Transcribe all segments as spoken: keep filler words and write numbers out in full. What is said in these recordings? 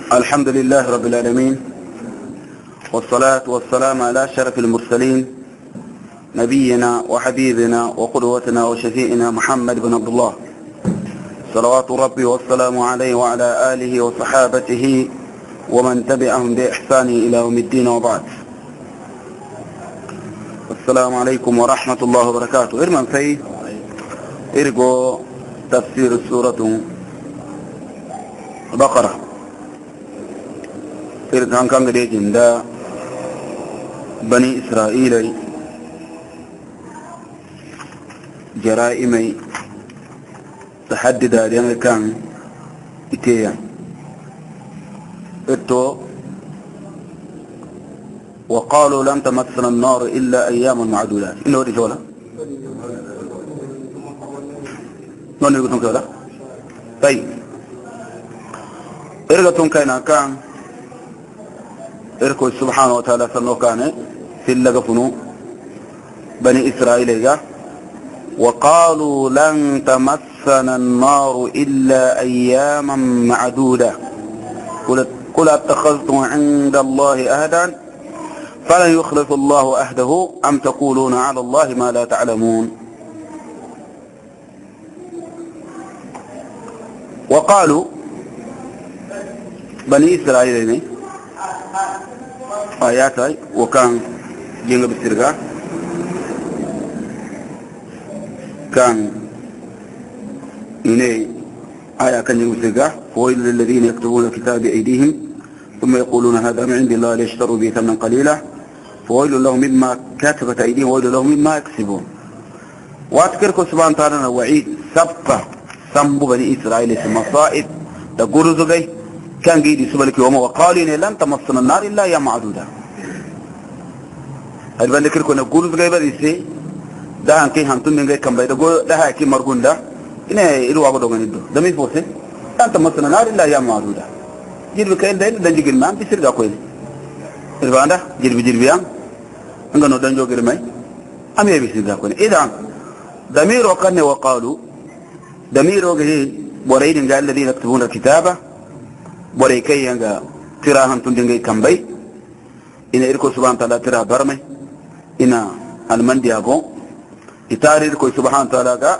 الحمد لله رب العالمين، والصلاة والسلام على شرف المرسلين نبينا وحبيبنا وقدوتنا وشفيئنا محمد بن عبد الله صلوات ربي والسلام عليه وعلى آله وصحابته ومن تبعهم بإحسان إلى يوم الدين، وبعد. السلام عليكم ورحمة الله وبركاته. إرمان في إرجو تفسير سورة البقرة. إرجان كان قريجين دا بني إسرائيل جرائمي تحدد لأن كان إتيا إتو وقالوا لن تمسنا النار إلا أياما معدودات. إنه دي شولا نون يقولون كولا. طيب إرغتون كينا كان إركو سبحانه وتعالى سنو كان في اللغفنو بني إسرائيل وقالوا لن تمسنا النار إلا أياما معدودة قل اتخذتم عند الله أهدا فلن يخلف الله أهده أم تقولون على الله ما لا تعلمون. وقالوا بني إسرائيل آيات وكان جنگ بسرقة كان إني آية كان جنگ بسرقة فويل للذين يكتبون الكتاب بأيديهم ثم يقولون هذا من عند الله ليشتروا به ثمنا قليلا فويل لهم مما كتبت أيديهم وويل لهم مما يكسبون. وأذكركم سبحانه وتعالى وعيد سبقة سنبو بني إسرائيل مصائب تقولوا زغي كان قيد سبلك يوم وقالوا إن لن تمسنا النار إلا أيام معدودة. هل بنذكركم نقولوا زغي بديسي ده أنكي هانتون من غير كم بيد قول ده هاكي مرقون ده إنه إلو عقدو غنيدو دمي فوسي لن تمسنا النار إلا أيام معدودة. جيل بكاين ده دنجي قلمان بيصير دا كويس الباندا جيل بجيل بيان انغنو دنجو قلماي أمي بيصير دا كويس. إذا ضمير وقالنا وقالوا ضمير وقهي بوريد قال الذين يكتبون الكتابة بوري كي ينغا تراهن تندنغي كمبي إن إركو سبحانه وتعالى تراه برمي إن المندي أغو إتاري إركو سبحانه وتعالى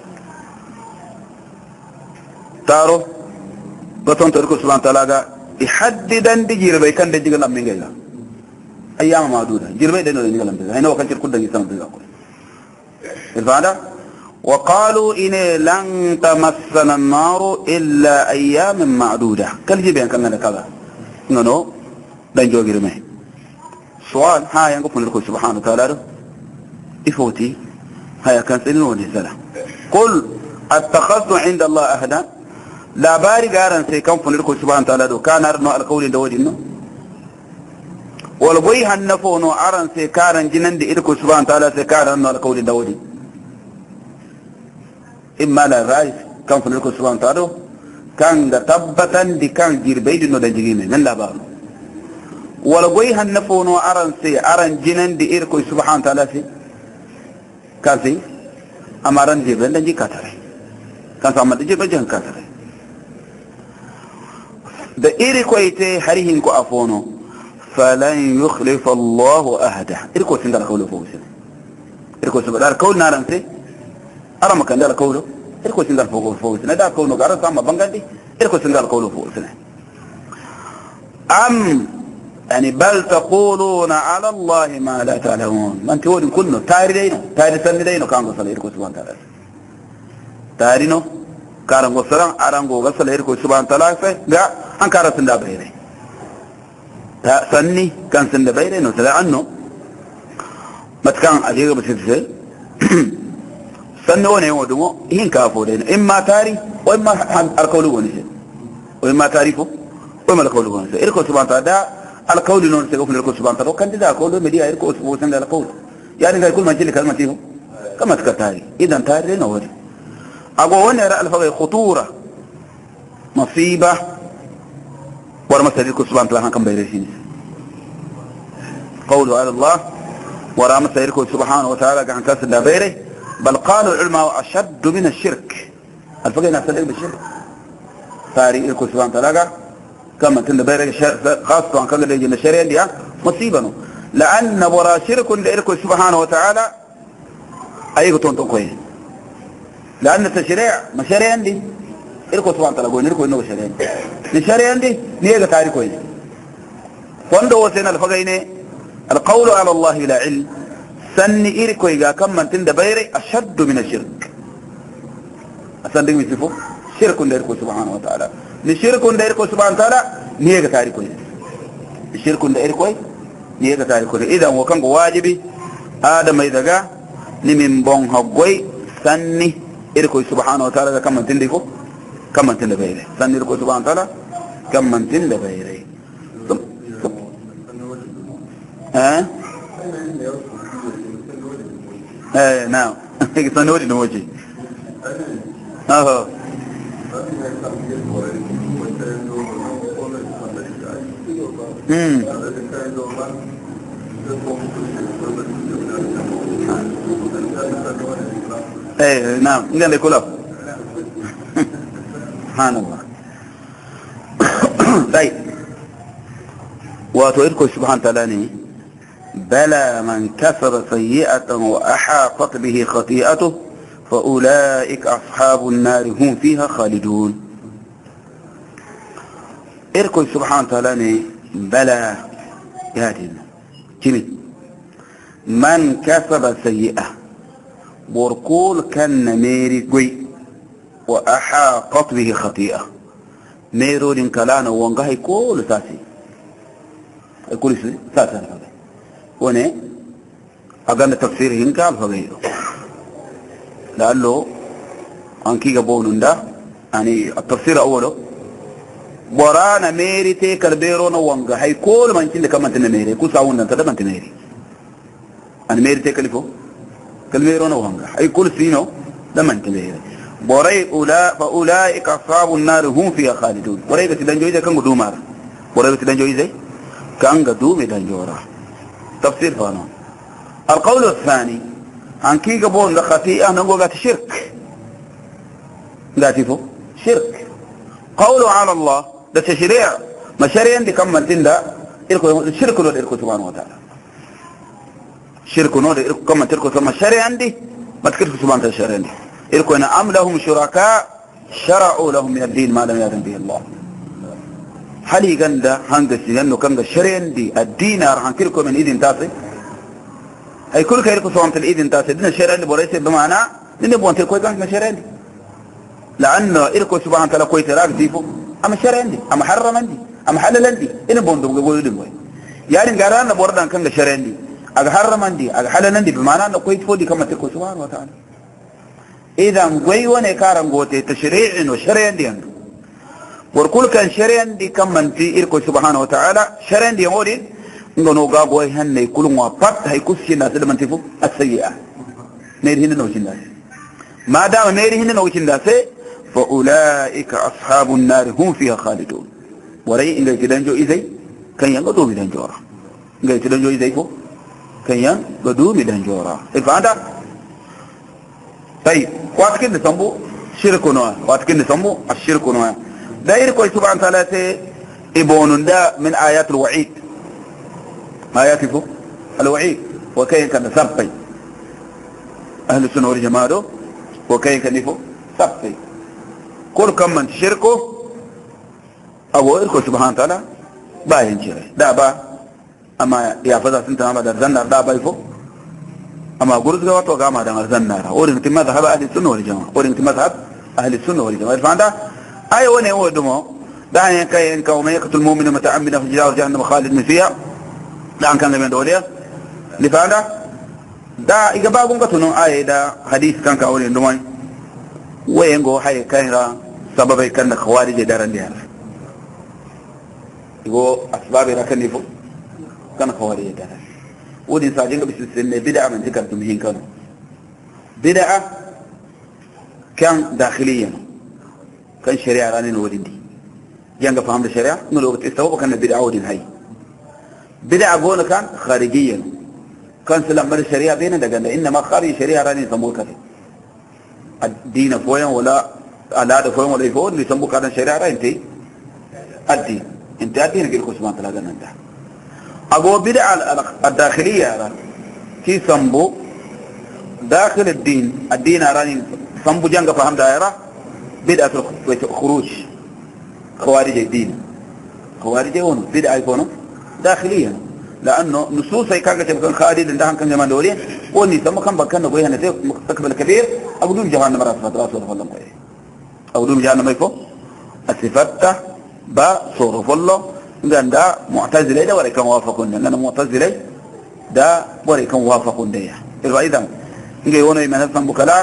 تارو بطن تركو سبحانه وتعالى يحددا دي جيربي كان دي جيغل أمين غيلا أيام معدودة جيربي دي نولي نيغل أمين هنا وكان تركو دنجي سنة دي الفعادة. وقالوا إن لن تمسنا النار إلا أيام معدودة كل جيبين كان لنا كذا نو دنجو جيرمي. سؤال ها ينقف من الكل سبحانه وتعالى إفوتي هيا كان سنين ونسلة قل اتخذت عند الله أهدا لا باري قارن سيكون من الكل سبحانه وتعالى كان أرنو القول دودينو والبويها النفونو أرن سيكارن جنن دي الكل سبحانه وتعالى سيكارن أرنو القول دودي إما لا رايس كان في الكل سبحانه وتعالى كان تبتا دي كان جير بيدنو دنجيمي من لا بارو والبويها النفونو أرن سي أرن جنن دي الكل سبحانه وتعالى سي كان سي أمارن جيبن دنجي كاتري كان سامد جيبن جهن كاتري da iri ko ite harihin ko afono falan yukhlifa Allahu ahada iri ko tindar kawlo fo sin iri ko tindar kawlo naran se ara makan dal kawlo iri ko tindar fo fo sin da kawlo gara sama bangandi iri ko tindar kawlo fo sin am yani bal taquluna ala Allah ma la ta'lamun man tawdin kullu taridayno tarisanidayno kango sala iri ko subhanahu wa ta'ala tarino karango saran arango gasala iri ko subhanahu wa ta'ala fe ga an kara sun da bayre ta sanni kan sun da bayre no tala anno matkan ajiga bisirse sanni wone wodumo hin ka fo dai imma tari o imma alqawlu woni se o imma tarifu o imma alqawlu woni se irko subhanahu wa ta'ala alqawlu non se ko irko subhanahu wa ta'ala kan da qawlu media irko subhanahu wa ta'ala alqawlu yani ga kul majli kalmatihu kama takatari idan tari no wodi ago woni ra alfa khutura مصيبه ورمى سيدك سبحانه وتعالى كم بيرسين قوله على الله ورمى سيدك سبحانه وتعالى عن كاس الدبيره بل قالوا العلماء أشد من الشرك الفقه نفس العلم بالشرك فاري إلكو سبحانه وتعالى كما تندبير خاصة عن كذا اللي جينا شريان دي مصيبة لأن برا شرك لإركو سبحانه وتعالى أيكو تونتون كوين لأن التشريع ما شريان دي إركو سبحانه وتعالى كوين إركو إنه شريان شريان دي نيجا تاري كوين فاندو وسينا الفقيني القول على الله لا علم سني إركو إيجا كما تندبير أشد من الشرك أسان دي ميسيفو شرك لإركو سبحانه وتعالى نشرك لإركو سبحانه وتعالى نيجا تاري كوين الشرك لإركو نيجا تاري كوين إذا هو كان واجبي آدم إذا جاء نمن بون هقوي سني إركو سبحانه وتعالى كما تندفو كما تندبير سني إركو سبحانه وتعالى كما تندبير ها ايه نعم سنوري نوجي اهو امم ايه نعم نقدر نقول سبحان الله طيب وتويركو سبحانه وتعالى بلى من كسب سيئة وأحاطت به خطيئته فأولئك أصحاب النار هم فيها خالدون إركو سبحانه وتعالى بلى يادين كمي من كسب سيئة بركول كان ميري قوي وأحاطت به خطيئة ميرو دين كلانا وانغاهي كل ساسي كل ساسي ونه أغنى تفسير هنكال فغيره لأنه أنكي قبونون ده يعني التفسير أوله ورانا ميري تيك البيرون وانغا هاي كل ما انتين لكما انتين ميري كل ساونا انت دم انت ميري أنا ميري تيك اللي فو كالبيرون وانغا هاي كل سينو دم انت ميري بوري أولا فأولئك أصحاب النار هم فيها خالدون بوري بسيدان جويزة كان قدو مار بوري بسيدان جويزة كان قدو ميدان جورا تفسير فانون القول الثاني عن كي قبون لخطيئة نقول قات شرك قاتي فو شرك قوله على الله ده تشريع ما شريا دي كم مرتين ده الشرك نود إركو سبحانه وتعالى شرك نود إركو كم تركو ثم شريا دي ما تكركو سبحانه وتعالى شريا دي إركو إن أم لهم شركاء شرعوا لهم من الدين ما لم يأذن به الله حالي قندا هنگسي لأنه كان شريا دي الدين أرحان كركو من إذن تاسي هاي كل كيركو سوامت الإذن تاسي دين الشريا اللي بوريسي بمعنى دين بوان تلكوي كانت شريا دي لأنه إركو سبحانه وتعالى كوي تراك ديفو أما شريا دي أما حرم دي أما حلل دي إن بوان دو قوي دي يعني قرانا بوردان كان شريا دي أغا حرم دي أغا حلل دي بمعنى أنه كوي تفو دي كما تلكو سبحانه وتعالى إذا قوي ونكارن قوتي تشريع وشريا دي عنده وركل كان شريان دي كم من في إركو سبحانه وتعالى شريان دي هودي نغنو غاغوي هن يكون وفات هيكون الناس لمن تفو السيئة نير هنا نوشين الناس ما دام نير هنا نوشين الناس فأولئك أصحاب النار هم فيها خالدون ورأي إن جاي تدنجو إزاي كان ينقضوا بدنجورا جاي تدنجو إزاي فو كان ينقضوا بدنجورا الفعادة طيب وقت كده سنبو شرك نوع وقت كده سنبو الشرك نوع داير كوي سبحانه وتعالى إبون دا من آيات الوعيد آيات فو الوعيد وكين كان سبي أهل السنة والجماعة وكين كان فو سبي كل كم من شركه أو إركو سبحانه وتعالى باين شري دا با أما يافذا سنتنا ما در زنار دا باي فو أما قرص قوات وقاما در زنار أورين كما ذهب أهل السنة والجماعة أورين كما ذهب أهل السنة والجماعة فعنده أي وني هو دمو دعني كاين كوم يقتل المؤمن متعمدا في جزاء جهنم خالد من فيها دعن كان من دوليا لفعلا دا إجابة قتنو آية دا حديث كان كأولين دموي وينغو حي كايرا سبب كان خوارج دارن ديار يقول أسباب ركن يفو كان خوارج دارن ودي ساجين بسلسلة بدعة من ذكرتم هين كانوا بدعة كان داخليا كان شريعة راني نودين دي جانغا فهم الشريعة نلو بتستوى كان بدعة ودين هاي بدعة قولنا كان خارجيا كان سلام بر الشريعة بينا دقنا إنما خارج الشريعة راني يسموه كذا الدين فوين ولا العادة فوين ولا يفوين اللي يسموه كذا الشريعة راني الدين انت ادين كيركو سبحانه وتعالى انت اقو بدع الداخليه كي سمبو داخل الدين الدين اراني سمبو جنگ فهم دائره بدعه الخروج خوارج الدين خوارج هون بدعه يكونوا داخليه لانه نصوص هي كانت تكون خالد ده كان زمان دولي وني سمو كان بكنا بوي هنا مستقبل كبير ابو دوم جهنم راس فتره رسول الله ابو دوم جهنم يفو الصفات با صرف الله عند معتزله ده ولا كان وافقون لان معتزله ده ولا كان وافقون ده اذا نجي هنا من هذا بكلا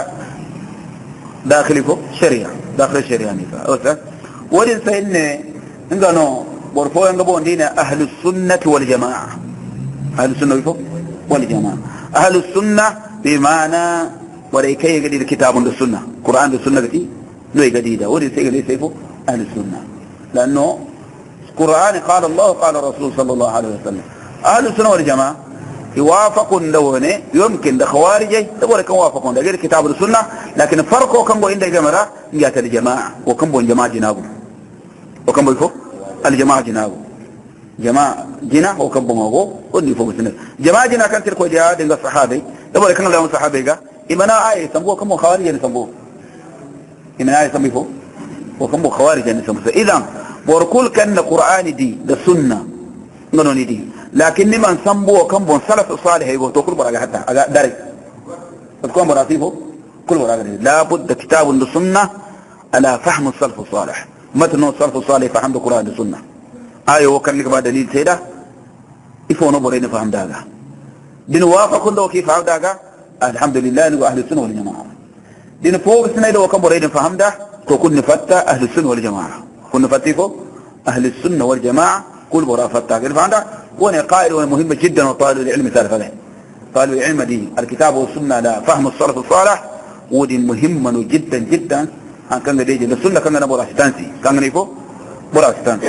داخل فوق شريعه داخل الشريعه نفا اوسا ودين سين انغانو بورفو انغبون دين اهل السنه والجماعه اهل السنه فوق والجماعه اهل السنه بمعنى وليكي يجدي الكتاب والسنه قران والسنه دي نوي جديده ودين سين سيفو اهل السنه لانه القران قال الله قال الرسول صلى الله عليه وسلم اهل السنه والجماعه يوافقون لونه يمكن ده خوارجي تقول كان وافقون ده غير كتاب السنه لكن فرقه كان بو عند جماعه جات الجماعه وكان بو جماعه جنابه وكان بو الجماعه جنابه جماعه جنا وكان بو مغو ودي فوق سنه جماعه جنا كان تلكو جهاد عند الصحابه تقول كان لهم صحابه إمنا اي سموه كم خوارج سموه إمنا اي سموه وكم خوارج سموه اذا وركل كان القران دي ده سنه نوني دي لكن من سمبو كم بون سلف صالح يقول كل برا حتى داري تكون براتيبه كل برا لا بد كتاب السنه على فهم السلف الصالح متن السلف الصالح فهم القران والسنه ايوه وكان لك بعد دليل سيدا يفونوا برين فهم داغا دين وافق لو كيف فهم داغا الحمد لله نقول اهل السنه والجماعه دين فوق سنه لو كان برين فهم ده كون نفتا اهل السنه والجماعه كون نفتيفو اهل السنه والجماعه كل برا فتا كيف فهم ده وانا قائل وانا مهمة جدا وطالب العلم سالفة له طالب العلم دي الكتاب والسنة لا فهم السلف الصالح ودي مهمة جدا جدا ان كان دي السنة كان انا برا ستانسي كان نيفو برا ستانسي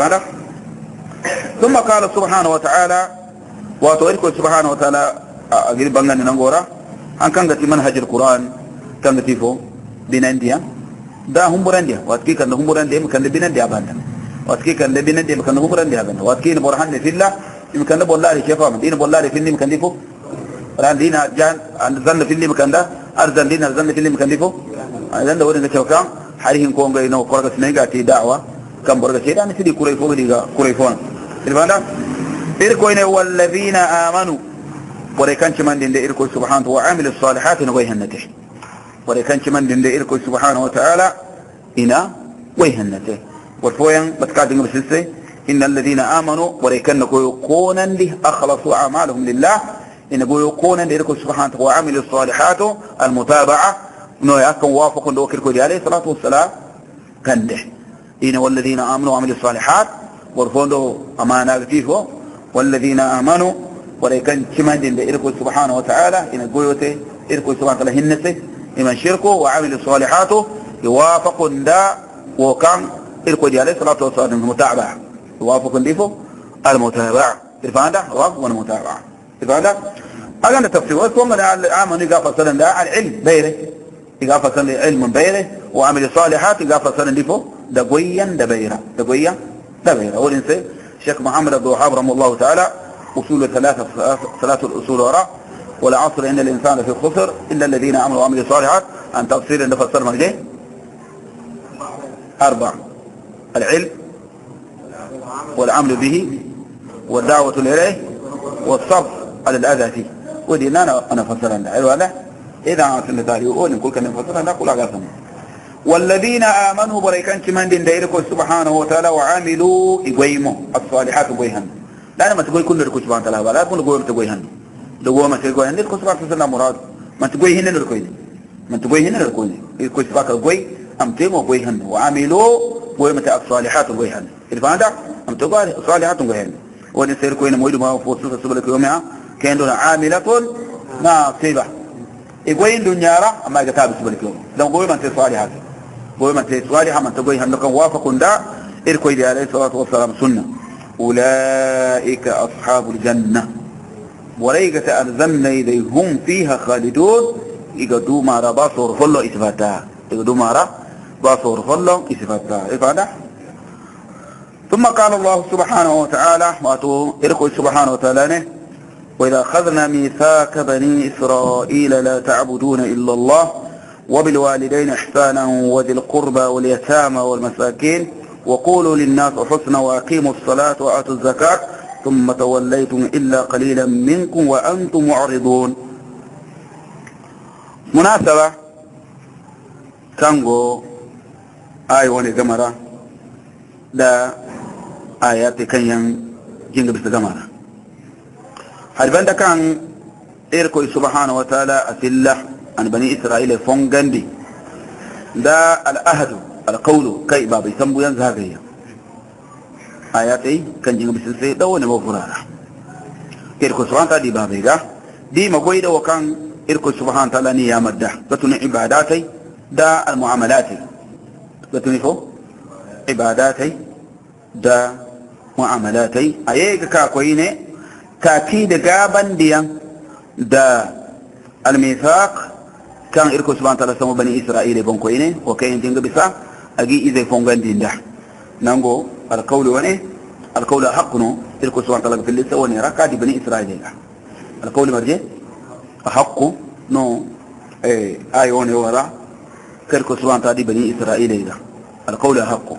ثم قال سبحانه وتعالى واتويركو سبحانه وتعالى اجري بانغان نغورا ان كان في منهج القرآن كان تيفو بينانديا دا هم برانديا واتكي كان هم برانديا كان بينانديا بانديا واتكي كان لبنا دي مكان هو برندي هذا واتكي برهان في الله يمكن بالله كيف فهم دين بالله في اللي مكان ديفو ران دينا جان ظن في اللي مكان ده ارزن دينا ظن في اللي مكان ديفو اذا ده ورن كان حالهم كون غينو قرغ سنيغاتي دعوه كم برغ سيدا نسدي كوريفو ديغا كوريفون الباندا إركوين والذين آمنوا وريكان كمان دين إركو سبحانه وعامل الصالحات ويهنته وريكان كمان دين إركو سبحانه وتعالى إنا ويهنته والفوين بتكادم بسلسة إن الذين آمنوا وريكان يكونا له أخلصوا أعمالهم لله إن يكونا لإركو سبحانه وعامل الصالحات المتابعة إنه يكون وافق لوكركو دي عليه الصلاة والسلام كان ده إن والذين آمنوا وعملوا الصالحات ورفوندو أمانا كتيفو والذين آمنوا ولكن كمان دين إركو سبحانه وتعالى إن قويته إركو سبحانه وتعالى هنسه إمن شركه وعمل الصالحات يوافق دا وكان إركو دي عليه الصلاة والسلام المتابعة يوافق ديفو المتابعة إرفان دا وافق والمتابعة إرفان دا أغان التفسير وكما آمنوا إقافة سنة دا العلم بيره إقافة سنة علم بيره وعمل الصالحات إقافة سنة ديفو دا قويا دا بيره دا قويا دا بيره أول إنسان الشيخ محمد عبد الوهاب رحمه الله تعالى أصول ثلاثة ثلاثة الأصول وراء والعصر إن الإنسان في خسر إلا الذين عملوا وعملوا الصالحات أن تفسير أن تفسر مجده أربع العلم والعمل به والدعوة إليه والصبر على الأذى فيه ودي أنا أنا فسر أن هذا إذا عاصم تاريخ أول نقول كان فسر أن أقول أقسم والذين آمنوا بريكان كمان دين دايركو سبحانه وتعالى وعملوا إقويموا الصالحات إقويهن لا ما تقول كل ركوع سبحانه وتعالى لا تقول قوم تقويهن لو ما تقويهن لكو سبحانه وتعالى مراد ما تقويهن للكوين ما تقويهن للكوين لكو سبحانه قوي أم تيموا قويهن وعملوا قويمة الصالحات إقويهن إذا هذا أم تقول الصالحات إقويهن ونسير كوين مويد ما فوسوس سبلك يومها كان دون عاملة ناصبة إقوين دنيا را أما كتاب سبلك يوم لو قويمة الصالحات قويمة الصالحة من تقويهن لكم وافق دا إركوي دي عليه الصلاة والسلام سنة أولئك أصحاب الجنة وليك الجنة إذا هم فيها خالدون يقدوا ما ربا صرف الله إثباتا يقدوا ما ربا صرف الله إثباتا إفادا ثم قال الله سبحانه وتعالى واتو إركو سبحانه وتعالى وإذا أخذنا ميثاق بني إسرائيل لا تعبدون إلا الله وبالوالدين إحسانا وذي القربى واليتامى والمساكين وقولوا للناس حسنا وأقيموا الصلاة وآتوا الزكاة ثم توليتم إلا قليلا منكم وأنتم معرضون. مناسبة كانغو آي وني جمرة دا آيات كان جنگ بس جمرة هل بند كان إركو سبحانه وتعالى أسلح عن بني إسرائيل فونغندي دا الأهد القول كي بابي سمبو ينزهاقيا آياتي كان جنگ بس سي دو نمو فرارا إركو سبحانه وتعالى دي بابي دا دي مقوي دا وكان إركو سبحانه وتعالى نيامد دا بتوني عباداتي دا المعاملاتي بتوني فو عباداتي دا معاملاتي أيك كاكويني تأكيد قابن ديان دا الميثاق كان إركو سبحانه وتعالى سمو بني إسرائيل بنكويني وكاين جنگ بسا أجي إذا فونغان دين دا نانغو القول وني القول حقنو إركو سبحانه وتعالى في اللسة وني ركاد بني إسرائيل القول مرجي حق نو اي آي وني ورا كإركو سبحانه وتعالى بني إسرائيل القول حق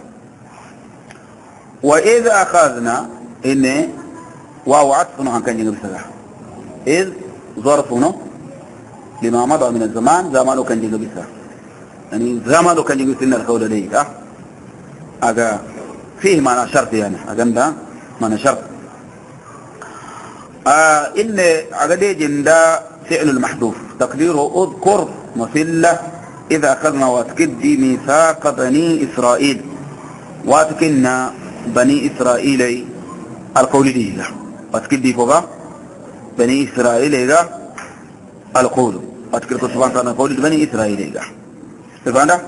وإذا أخذنا إن واو عطفنا عن كان جنب السلاح إذ ظرفنا لما مضى من الزمان زمانه كان جنب السلاح يعني زمانه كان جنب السلاح القول ليك أه أجا فيه معنى شرط يعني أجندا معنى شرط آه إن أجدي جندا فعل المحذوف تقديره أذكر مثلة إذا أخذنا واتكدي ميثاق بني إسرائيل واتكنا بني إسرائيل القول دي واتكدي فوقا بني إسرائيل إذا القول واتكدي سبحانه وتعالى القول بني إسرائيل إذا سبحانه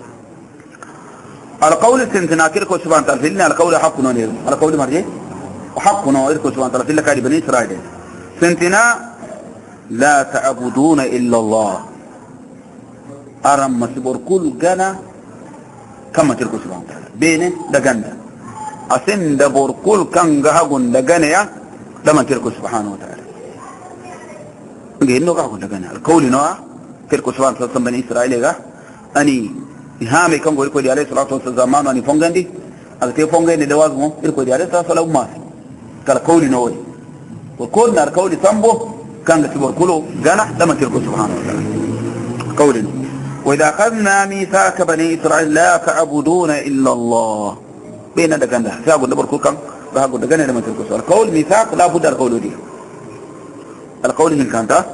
القول السنتنا كيركو سبحانه وتعالى فيلنا القول حق نونير القول مرجي وحق نونير سبحانه وتعالى فيلنا كاري بني إسرائيل سنتنا لا تعبدون إلا الله أرم مسبور كل جنا كما تركوا سبحانه وتعالى بينه دجنا أسن دبور كل كان جهون دجنا يا لما تركوا سبحانه وتعالى إنه جهون دجنا القول نوع تركوا سبحانه وتعالى بني إسرائيل جا أني هامي كان قولي كودي عليه الصلاة والسلام أني فونغندي أكتي فونغندي دوازمو إركودي عليه الصلاة والسلام قال قولي نوع وكل نار قولي سامبو كان تبور كله جنا لما تركوا سبحانه وتعالى قولي نوع وإذا أخذنا ميثاق بني إسرائيل لا تعبدون إلا الله بين دكان سأقول دبر كل كم بهاقول دكان لما تركوا القول ميثاق لا بد القول دي القول إن كانت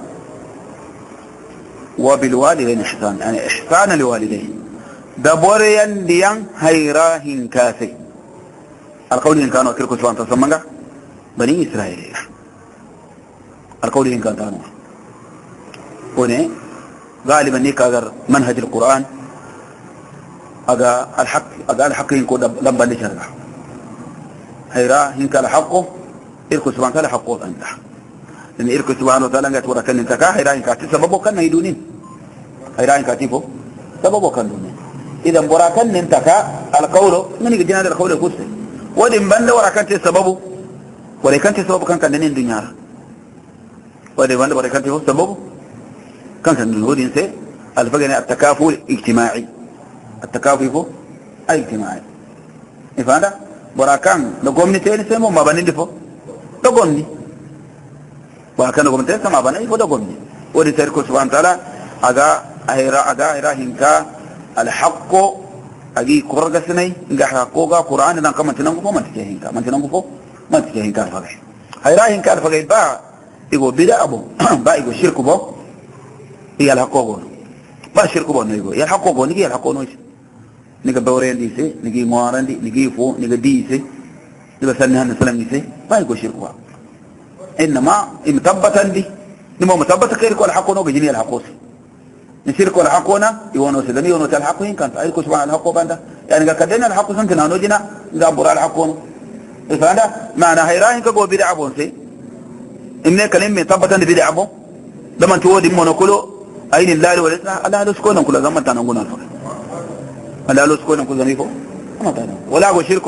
وبالوالدين إحسان يعني إحسان لوالدين دبريا ديان هيراهن كاسي القول إن كانوا تركوا سبحانه تسمى بني إسرائيل القول إن كانت أنا هنا غالبا نيك اگر منهج القرآن اگر الحق اگر الحق ينكو لبا لشرع هيرا هنك الحق إركو سبحانه وتعالى حقوق أنت لأن إركو سبحانه وتعالى قد وركن انتكا هيرا هنك سببه كان يدونين هيرا هنك تيفو سببه كان دونين إذا وركن انتكا القول من يجي هذا القول القدسي ودين بند وركن سببه وركن سببه كان كان دين دنيا ودين بند وركن سببه كان سنقول إنسان الفقر التكافل الاجتماعي التكافل الاجتماعي إفاده براكان لقومني تاني سمو ما بني دفو لقومني براكان لقومني تاني سمو ما بني دفو لقومني ودي سيركو سبحانه وتعالى أغا أهيرا أغا أهيرا هنكا الحق أجي كورغا سني نجا حقوقا قرآن لان كمان تنقفو ما تجي هنكا ما تنقفو ما تجي هنكا الفقر هيرا هنكا الفقر با يقول بدا أبو با يقول شركو بو هي الحقوق با شركو بو نيغو يا الحقوق نيجي الحقوق نوش نيجا بورين دي سي نيجي موارن دي نيجي فو نيجا دي سي نيجا سنهان سلام دي سي با يقول شركو انما متبتا دي نمو متبتا كير كو الحقوق نو جيني الحقوق نشركو الحقونا يونو سدني يونو الحقوين كانت ايكو سبحان الحقوق باندا يعني كدنا الحقوق سنتنا نوجنا غابر الحقوق فهذا معنى هيراهن كو بيدع بون سي ان كلمه متبتا دي بيدع بون لما تودي مونوكولو أين الله والإسلام الله لسكونا كل زمان تنقول الفرق الله لسكونا كل زمان ولا هو شرك بو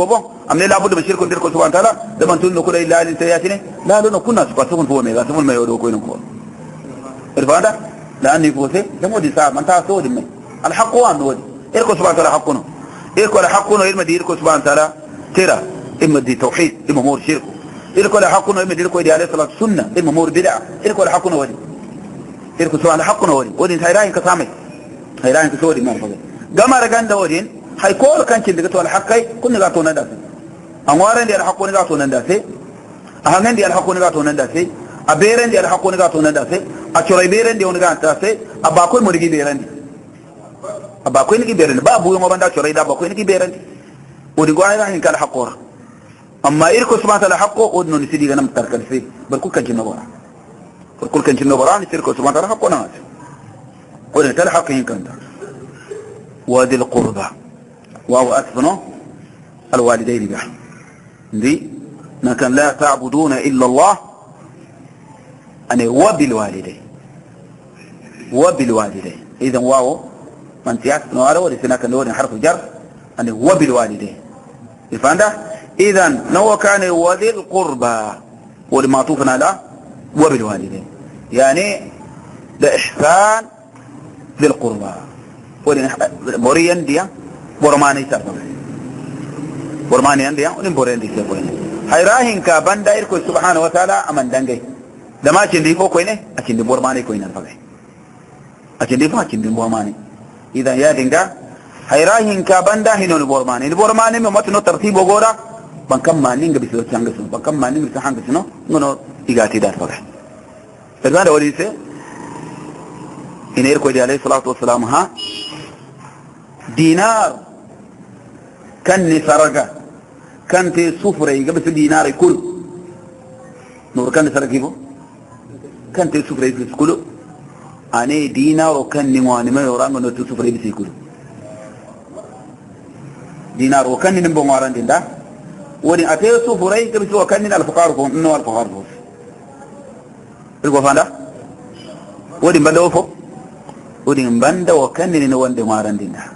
amne la budda bashir ko dir ko subhanahu wa ta'ala da man tun ko dai lalin sayatine la lo kunna su ko ko me ga tun me yodo ko non ko irfada la anni ko se da modi sa man ta so dimme al haqqu wa nodi ir ko subhanahu wa ta'ala haqquna ir ko al haqquna ir madi ir ko subhanahu wa ta'ala tira imma di tauhid imma mur shirk ir ko al haqquna imma dir ko di alayhi salatu sunna imma mur bid'a ir ko al haqquna wadi ir ko subhanahu haqquna wadi wadi hayrain ka samai hayrain ka so di man faga gama raganda wadi hay ko kan cin daga to al haqqai kun ga to nan da an waran da al haqqu ga to nan da sai a hangan da al haqqu ga to nan da sai a beren da al haqqu ga to nan da sai a churai beren da wani ga ta sai a ba ko mu rigi beren a ba ko ni beren ba bu mo banda churai da ba ko ni beren o di gwa hin kal haqqu amma irko subhanahu wa ta'ala haqqu o non sidi ga nam tarkal sai bar ku kan cin no bara bar ku kan cin no bara ni irko subhanahu wa ta'ala haqqu na o da tal haqqin kan ta wadi al qurba وهو أثنى الوالدين به دي لكن لا تعبدون إلا الله أنا وبالوالدين وبالوالدين إذا واو من تيأثنى على ولسنا كان نور حرف جر أنا وبالوالدين فهمت إذا نو كان وذي القربى ولمعطوفنا لا وبالوالدين يعني الإحسان للقربى ولمريا دي bormani sarfa bormani ande ya unin borendi ke ko ne hayrahin ka banda irko subhanahu wa ta'ala aman dangai da ma cin di ko ko ne a cin di bormani ko ina fa a cin di fa cin di bormani idan ya dinga hayrahin ka banda hinon bormani ni bormani me matno tartibo gora ban kam mani ga biso tanga sun ban kam mani biso hanga suno ngono igati dar fa da da wali se ina irko di alayhi salatu wassalam ha dinar كان سرقة كانت صفرة قبل دينار كل نور كان سرقة كيفو كانت صفرة يبس كل أنا دينار وكان نمواني ما يوران من صفرة يبس كل دينار وكان نمبو ماران دين دا ودين أتي صفرة يبس وكان الفقار فهم إنه الفقار فهم رجوا فاندا ودين بندو فو ودين بندا وكان نوان دي ماران دين دا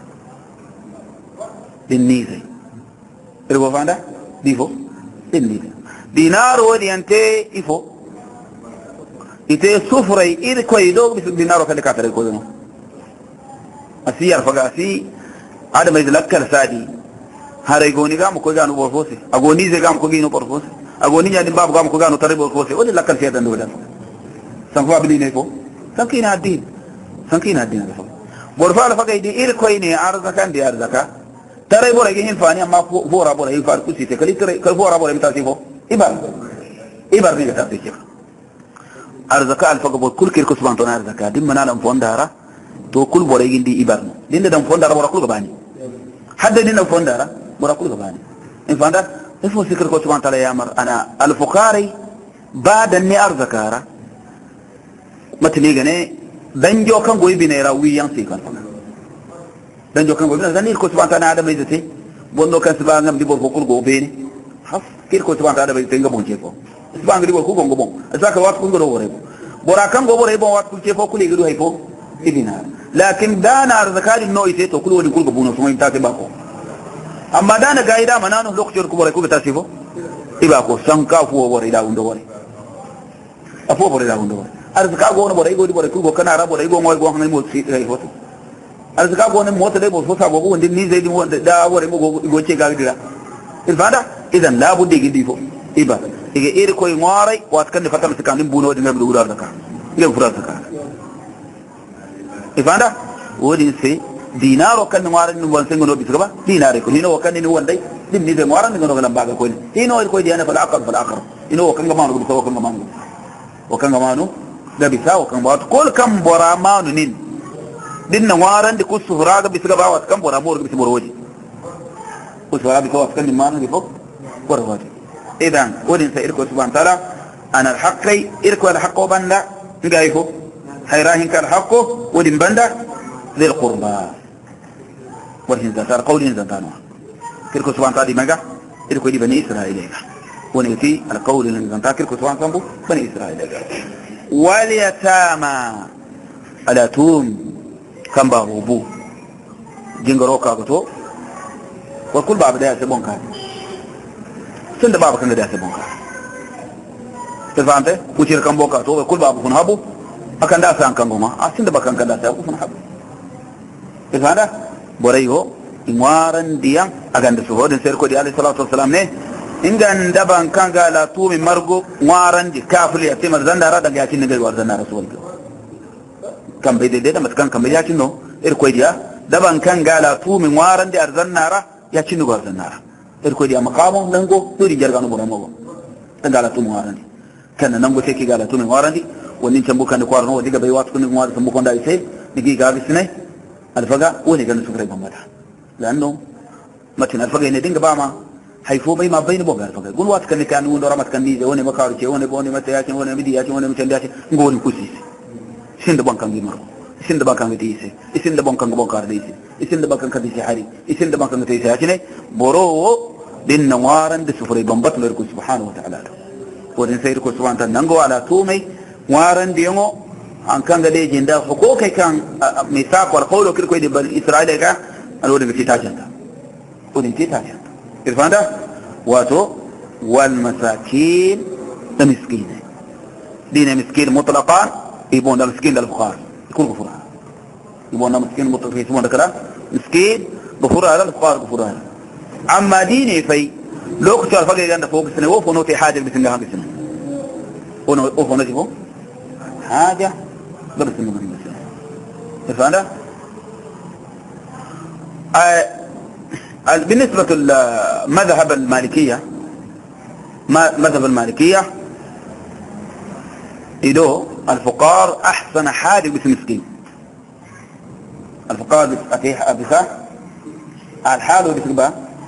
النيزي ربو فاندا ديفو النيزي دينار ودي انت يفو ite sufrai ir koy do bis dinaro kale katare ko no asiyar faga si adama iz lakkal sadi hare goni gam ko ganu bor fose agoni ze gam ko gino bor fose agoni nya dim babu gam ko ganu tare bor fose odi lakkal se dan do dan san fa bili ne ko san kina din san kina din da bor fa la faga di ir koy ne arzakan di arzaka tare bora gihin fani amma fora bora hin far kusi te kali tare kal fora bora mitasi fo ibar ibar ni ta tike arzaka al faga bor kul kir ko subhanahu wa ta'ala arzaka dim manala fondara to kul bora gindi ibar dinde dam fondara bora kul gabani hadda dinna fondara bora kul gabani in fanda ifo sikir ko subhanahu wa ta'ala yamar ana al fuqari bada ni arzakara matni gane danjo kan goyi binera wiyan sikan dan jokan go dan ir ko subhanahu wa ta'ala adam izete bondo kan subhanahu ngam di bor ko kul go beni haf kir ko subhanahu wa ta'ala be tenga bon chefo subhanahu di bor ko go bon azaka wat ko go wore bora kan go bore bon wat ko chefo kul igu hay fo ibina lakin dana arzakali no ite to kul woni kul go buno so ta te bako amma dana gaida manano lokjor ko bore ko ta sifo ibako sanka fu wore da undo wore afo bore da undo wore arzaka go no bore go di bore kul go kana ra bore go ngoy go hanay mo si hay fo arzaka ko ne mota dai bo so sabo wonde ni zai din wanda da wore mo go ce ga dira il fada idan la budde gidi fo iba ige iri koy ngore wat kan fatam sikan dim buno dinga do gudar zakka ngem fura zakka il fada wodi se dinaro kan ngore ni won sengo no bisga ba dinare ko hino kan ni wondai dim ni de ngore ni no galam baga ko ni hino ko diana fal aqal fal aqal hino kan ga manu ko kan ga manu o kan ga manu da bisa o kan ba ko kan bora manu nin dinna waran di kusura ga bisga ba wat kan bora bor ga bisbor woji kusura bi ko kan ni manu di fok bor woji idan wodin sa irko subhanahu ta'ala ana al-haqqi irko al-haqqo banda ngai fo hayrahin kal haqqo wodin banda dhil qurba wodin zatar qawlin zatana irko subhanahu ta'ala di maga irko di bani israila woni fi al-qawlin zatar irko subhanahu ta'ala bani israila wal yatama ala tum kan ba rubu jingaro ka to wa kul ba da ya sabon ka tunda baba kan da ta bonka ta fahimta wucir kan boka to kul babu kun habu akan da san kan goma a tunda bakan kan da ta kun habu ta fahimta borayo imwaran diyan agan da suhodin sai ko di alaihi salatu wassalam ne ingan daban kan ga la tumi margo waran di kafir ya timar zandara da ya kin ga war zandara rasul kan bai daidai da matkan kan bai ya kin no ir ko dia daban kan ga la tumi waran di arzannara ya kin ga zandara ir ko dia maqamo nango turi jarganu bura mo dan ga la tumi waran di kan nango sai ki ga la tumi waran di wani tambu kan ko arno diga bai wat kun ngwar tambu kon dai sai digi ga bisne alfaga wani ga su kare bamata lanno matin alfaga ne dinga ba ma haifo bai ma bai ni boga alfaga gun wat kan kan won ramat kan ni woni makaru ce woni boni mata yakin woni midi yakin woni mutan dace ngoni kusi sin da bankan gimar sin da bankan gidi sai sin da bankan gabon kar dai sai sin da bankan kadi sai hari sin da bankan tai sai ne boro din nawaran da sufuri bambat mai ku subhanahu wa ta'ala wadin sai ku subhanahu ta nango ala tumai waran da yango an kan ga dai jinda ko kai kan misaq wal qawlu kirko da bal isra'ila ga alwadin ga titacin ودين تيتايا إرفاندا واتو والمساكين المسكين دين مسكين مطلقا يبون المسكين للفقراء يكون غفورا يبون مسكين مطلقا يسمون ذكرا مسكين غفورا على الفقراء غفورا أما ديني في لو كنت الفقر عند فوق السنة وفو نوتي حاجة بسم الله بسنة وفو نوتي فوق حاجة بسم الله بسنة إرفاندا آه بالنسبة للمذهب المالكية مذهب المالكية إدو الفقار أحسن حاجة بس مسكين الفقار أتيح أبسا الحال بسبا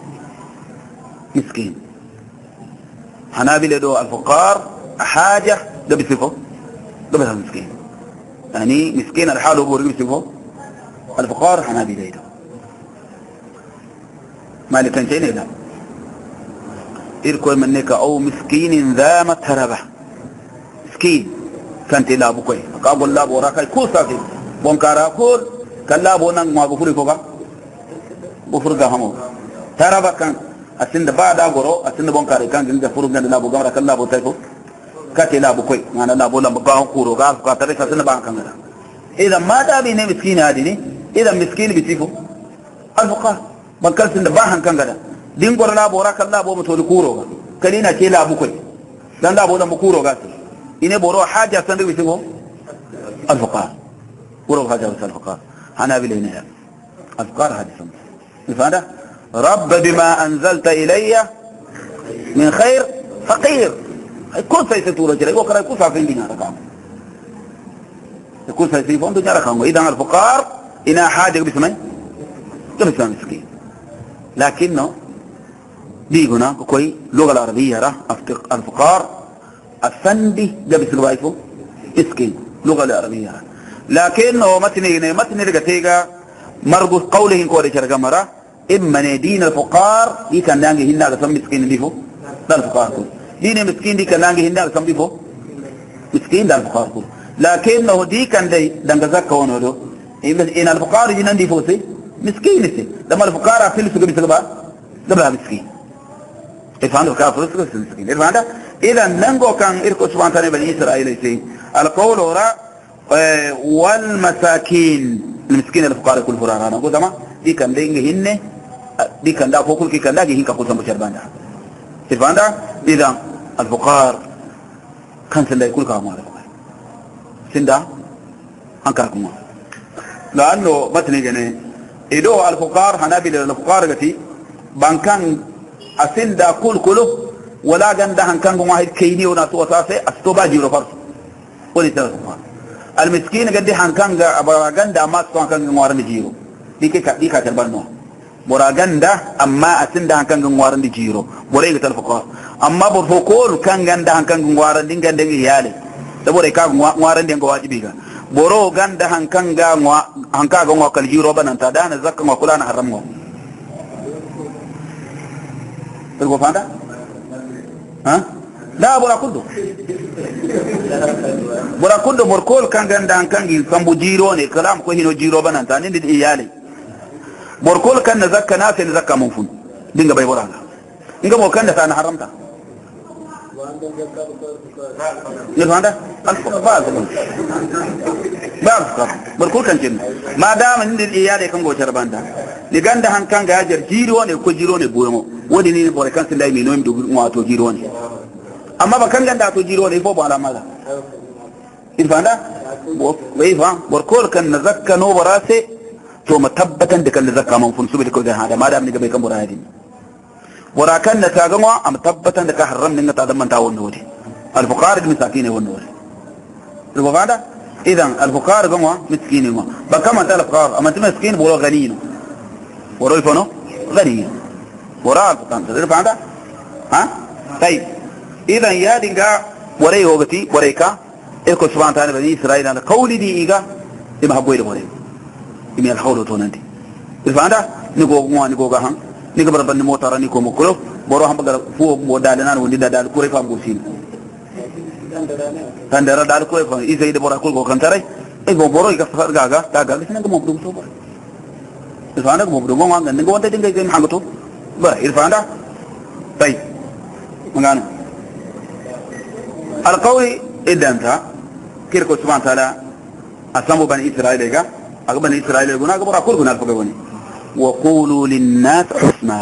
مسكين حنابل إدو الفقار حاجة ده بسفه ده بس مسكين يعني مسكين الحال هو بسفه الفقار حنابل إدو مالكا شيء لا إركو منك أو مسكين ذا متربة مسكين كانت لا بكوي قابل لا بوراكاي كل سافي بونكارا كل كلا بونان ما بفوري كوكا بفورغا همو تربة كان أسند بعد أغورو أسند بونكارا كان جنجا فورغا لا بوغا كلا بوتايكو كاتي لا بكوي أنا لا بولا بقاهم كورو قال فكاتري أسند بانكان إذا ما دابي مسكين هذه إذا مسكين بتيفو الفقار bankal sin da ba hankan gada din gor la bora kan la bo muto kuro kalina ke la bu koi dan la bo da kuro ga sai ine boro haja san da bisingo al fuqar boro haja al fuqar ana bilina al fuqar hadisan ifada rabb bima anzalta ilayya min khair faqir kun sai tura jira ko kara ku sa fin dinar rakam kun sai fi fondo jara kan idan al fuqar ina haja bismai تبسم مسكين لكنه ديقنا كوي اللغة العربية راه الفقار الفندي جابس الوايفو مسكين اللغة العربية لكنه متني متني لقتيجا مرقص قوله كوري شرقا مرة إما دين الفقار دي كان لانجي هنا قسم مسكين ديفو ده الفقار كل دين مسكين دي كان لانجي هنا قسم ديفو مسكين ده الفقار كل لكنه دي كان دي دنجزاك كونه دو إن الفقار جنان ديفو سي مسكين سي لما الفقراء فلسوا قبل سبا قبلها مسكين إفهموا الفقراء فلسوا مسكين إفهموا إذا ننقو كان إركو سبحانه وتعالى بني إسرائيل سي القول وراء والمساكين المسكين الفقراء كل فراغا نقول تمام دي كان دينجي هن دي كان دا فوق كل كان دا هن كقول سمو شربان إفهموا إذا الفقراء كان سندا يقول كامل سندا هنكاكم لأنه متن جنيه إدو الفقار هنابل الفقار قتي بانكان أسندا كل كله ولا جندا هنكان واحد كيني وناسو أساسه أستوبا جيرو فرس وليس الفقار المسكين قد هنكان أبا جندا ما سو هنكان موارن جيرو ديك ديك تربانو برا جندا أما أسندا هنكان موارن جيرو بريء الفقار أما برفقول كان جندا هنكان موارن دين جندا يالي تبوري كان موارن دين قواجبيكا boro ganda hankanga ngwa hankaga ngwa kaljiro bananta dana zakka ngwa kulana haram ngwa turgo fanda ha la bora kudo bora kudo morkol kan ganda hankangi kambu jiro ne kalam ko hino jiro bananta ni di iyali morkol kan zakka na sai zakka mun fun dinga bai bora nga inga mo kan da sana haramta يفهم هذا الفقراء بعض بركول كان جن ما دام عند الإيادة كم قوة رباندا لقانده هم كان جاجر جيرون يكو جيرون يبورمو وديني بوركان سلاي مينوم دو مواتو جيرون أما بكان جندا تو جيرون يفوق على ماذا يفهم هذا ويفهم بركول كان نزكى نو براسه ثم تبتا دك نزكى من فنسوب لكو ده هذا ما دام نجبي كم برادين وراكن نتاجموا أم تبتا دك حرم نينغ تادم من تاون نودي الفقراء المساكين والنور الفقراء إذا الفقراء جموا مسكين جموا بكم أنت الفقراء أما أنت مسكين بقولوا غنيين ورا يفونو غنيين ورا الفقراء تعرف هذا ها طيب إذا يا دينجا ورا يوغتي ورا إيكا إلكو سبحان الله بني إسرائيل أنا قولي دي إيكا إما هبوي ورا إما الحول تونندي تعرف هذا نيجو جموا نيجو جاهن نيجو بربنا موتارا نيجو مكلو بروح هم بقى فوق مودالنا وندي دال كوري فام بوسين kandara dal ko ko isay de bora ko ko kantare e go boro ga far gaga daga bisna go mobdu so ba irfanda go mobdu go nganga ngo wonte dinga gem hangatu ba irfanda tay mangana al qawli idanta kirko subhanahu ta'ala asamu bani israil ga aga bani israil go na go bora ko go na ko go ni wa qulu lin nas husna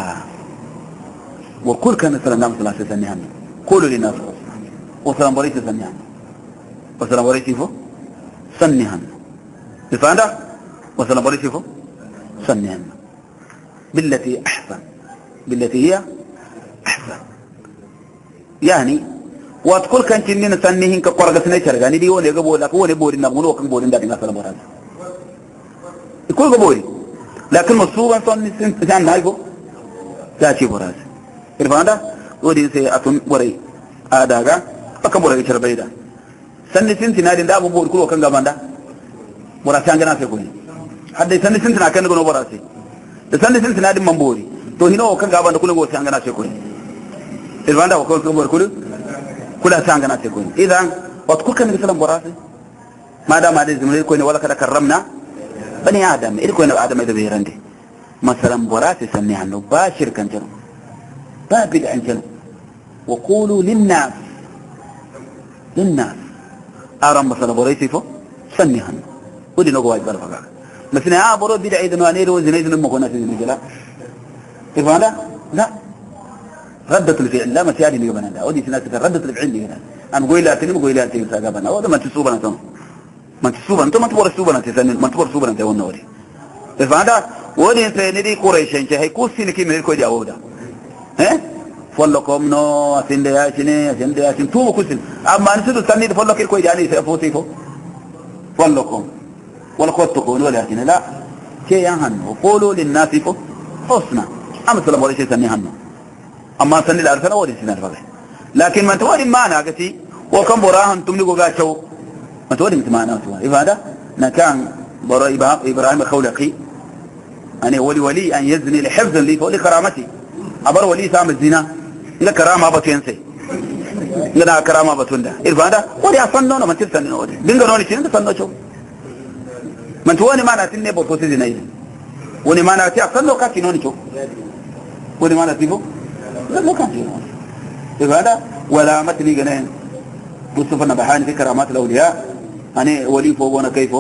wa kul kana sallallahu alaihi wasallam qulu lin nas وسلام بريس سنيان وسلام بريس فو سنيان الفاندا وسلام بريس فو سنيان بالتي أحسن بالتي هي أحسن يعني واتقول كان تنين سنيهن كقرقة سنيشر يعني دي ولي قبول لك ولي بوري نغمون وكن بوري داتي ناسل براز يقول قبولي لكن مصوبا صني سنسان نايفو تاتي براز الفاندا ودي سي أتون وري آداغا akan bora gicar baida sanni sintinadin da abubuwan kulo kan gaban da bora sai an gana sai koyi hadda sanni sintina kan gono bora sai da sanni sintinadin mambori to hino kan gaban da kulo go sai an gana sai koyi irwanda ko ko bor kulo kula sai an gana sai koyi idan wat kukan ni salam bora sai ma da ma da zumai ko ne wala kada karramna bani adam ir ko ne adam da beerande masalan bora sai sanni hanno ba shirkan jaro ba bid'an jaro wa qulu lin nas للناس أرام مثلا بريسي فو سنيهن ودي نقوى يقبل فقط مثلا آه برو بدع إذن وانير وزن إذن مكونا في الجلاء كيف هذا؟ لا ردة الفعل لا ما سيادي نقبنا دا ودي سناسة ردة الفعل لنا أنا قوي لا تنم قوي لا تنم ساقبنا وهذا ما تسوبنا تنم ما تسوبنا أنت ما تبور السوبنا تسنن ما تبور السوبنا تقولنا ودي كيف هذا؟ ودي سيندي قريشين شهي كوسين كي من الكوي جاودا ها؟ فلكم نو أسند ياشني أسند ياشين توم كوسين أما نسيت السنة فلك الكوي جاني سيفوتي فو فلكم ولا قد تقول ولا ياشين لا شيء يهن وقولوا للناس فو حسنا أما سلام ولا شيء سني هن أما سنة الأرسل ولا سنة الفقه لكن من تواري ما ناقتي وكم براهن تملك وقاشوا من تواري مثل ما أنا تواري هذا نكان برا إبراهيم خولقي أنا ولي ولي أن يزني لحفظ لي فولي كرامتي أبر ولي سام الزنا إلى كرامة بتوينسي إلى كرامة بتوندا إرفع هذا ولي أصنّون من تلسنّ ودي دينغروني شنو تصنّو شو من تواني ما ناتين نبوا توسي زنا إذا وني ما ناتي أصنّو كاتينوني شو وني ما ناتي بو لا مو كاتينوني إرفع هذا ولا متلي جنين بوسفنا بحان في كرامات الأولياء أنا ولي فوقنا كيفه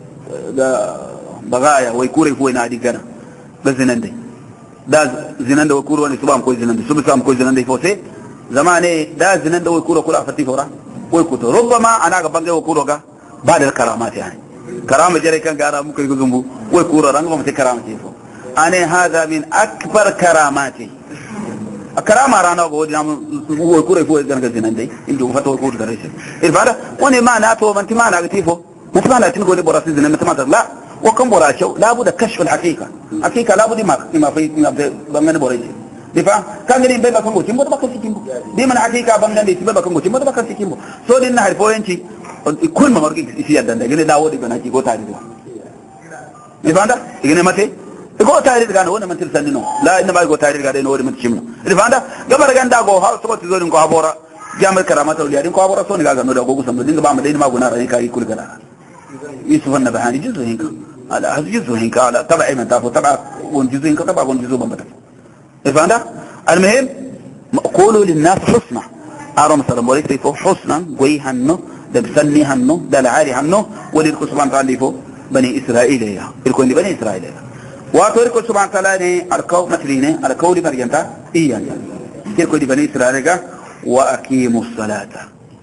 بغايا ويكوري فوق نادي جنا بس زنندي da zinan da wakuru wani subam ko zinan da subu sam ko zinan da fose zamane da zinan da wakuru kula fati fora wai kuto rubbama ana ga bangai wakuru ga ba da karamati yani karama jare kan gara muka yi gumbu wai kuro ran ga mutai karamati fo ane hada min akbar karamati karama rana go wadi namu wai kuro fo ga zinan dai inda fata wakuru da rashin irfada wani ma na to man timana ga tifo mutumana tin go ne borasi zinan mutumana la وكم براشوا لابد كشف الحقيقة حقيقة لابد ما ما في ما بمن بريش دفع كان غير بيبقى كم بوتيم بده بكسي كيمبو دي من حقيقة بمن دي بيبقى كم بوتيم بده بكسي كيمبو سو دي نهار بوينتي كل ما مرقي في يدنا غير داود بنا كي غو تاريخ دفع ده غير متى غو تاريخ كان هو من تلسننو لا انما غو تاريخ كان هو من تشيمو دفع ده غبر غندا غو هاو سو تزورين غو ابورا جامل كرامات اولياء غو ابورا سو نغا غنو غو سمو دين با مدين ما غنا رأي كاي كل غنا يوسف النبهاني جزء هيك على جزء هيك على تبع من تابو تبع ونجزء هيك تبع ونجزء بمدر فهذا المهم قولوا للناس حسنا أرم سلام وليس فو حسنا قوي هنو ده بسني هنو ده العالي هنو وليركو سبحانه وتعالى فو بني إسرائيل يا إلكو إني بني إسرائيل يا واتوركو سبحانه وتعالى أركو مثلين أركو لي مريمتا إيا إلكو إني بني إسرائيل وأقيموا الصلاة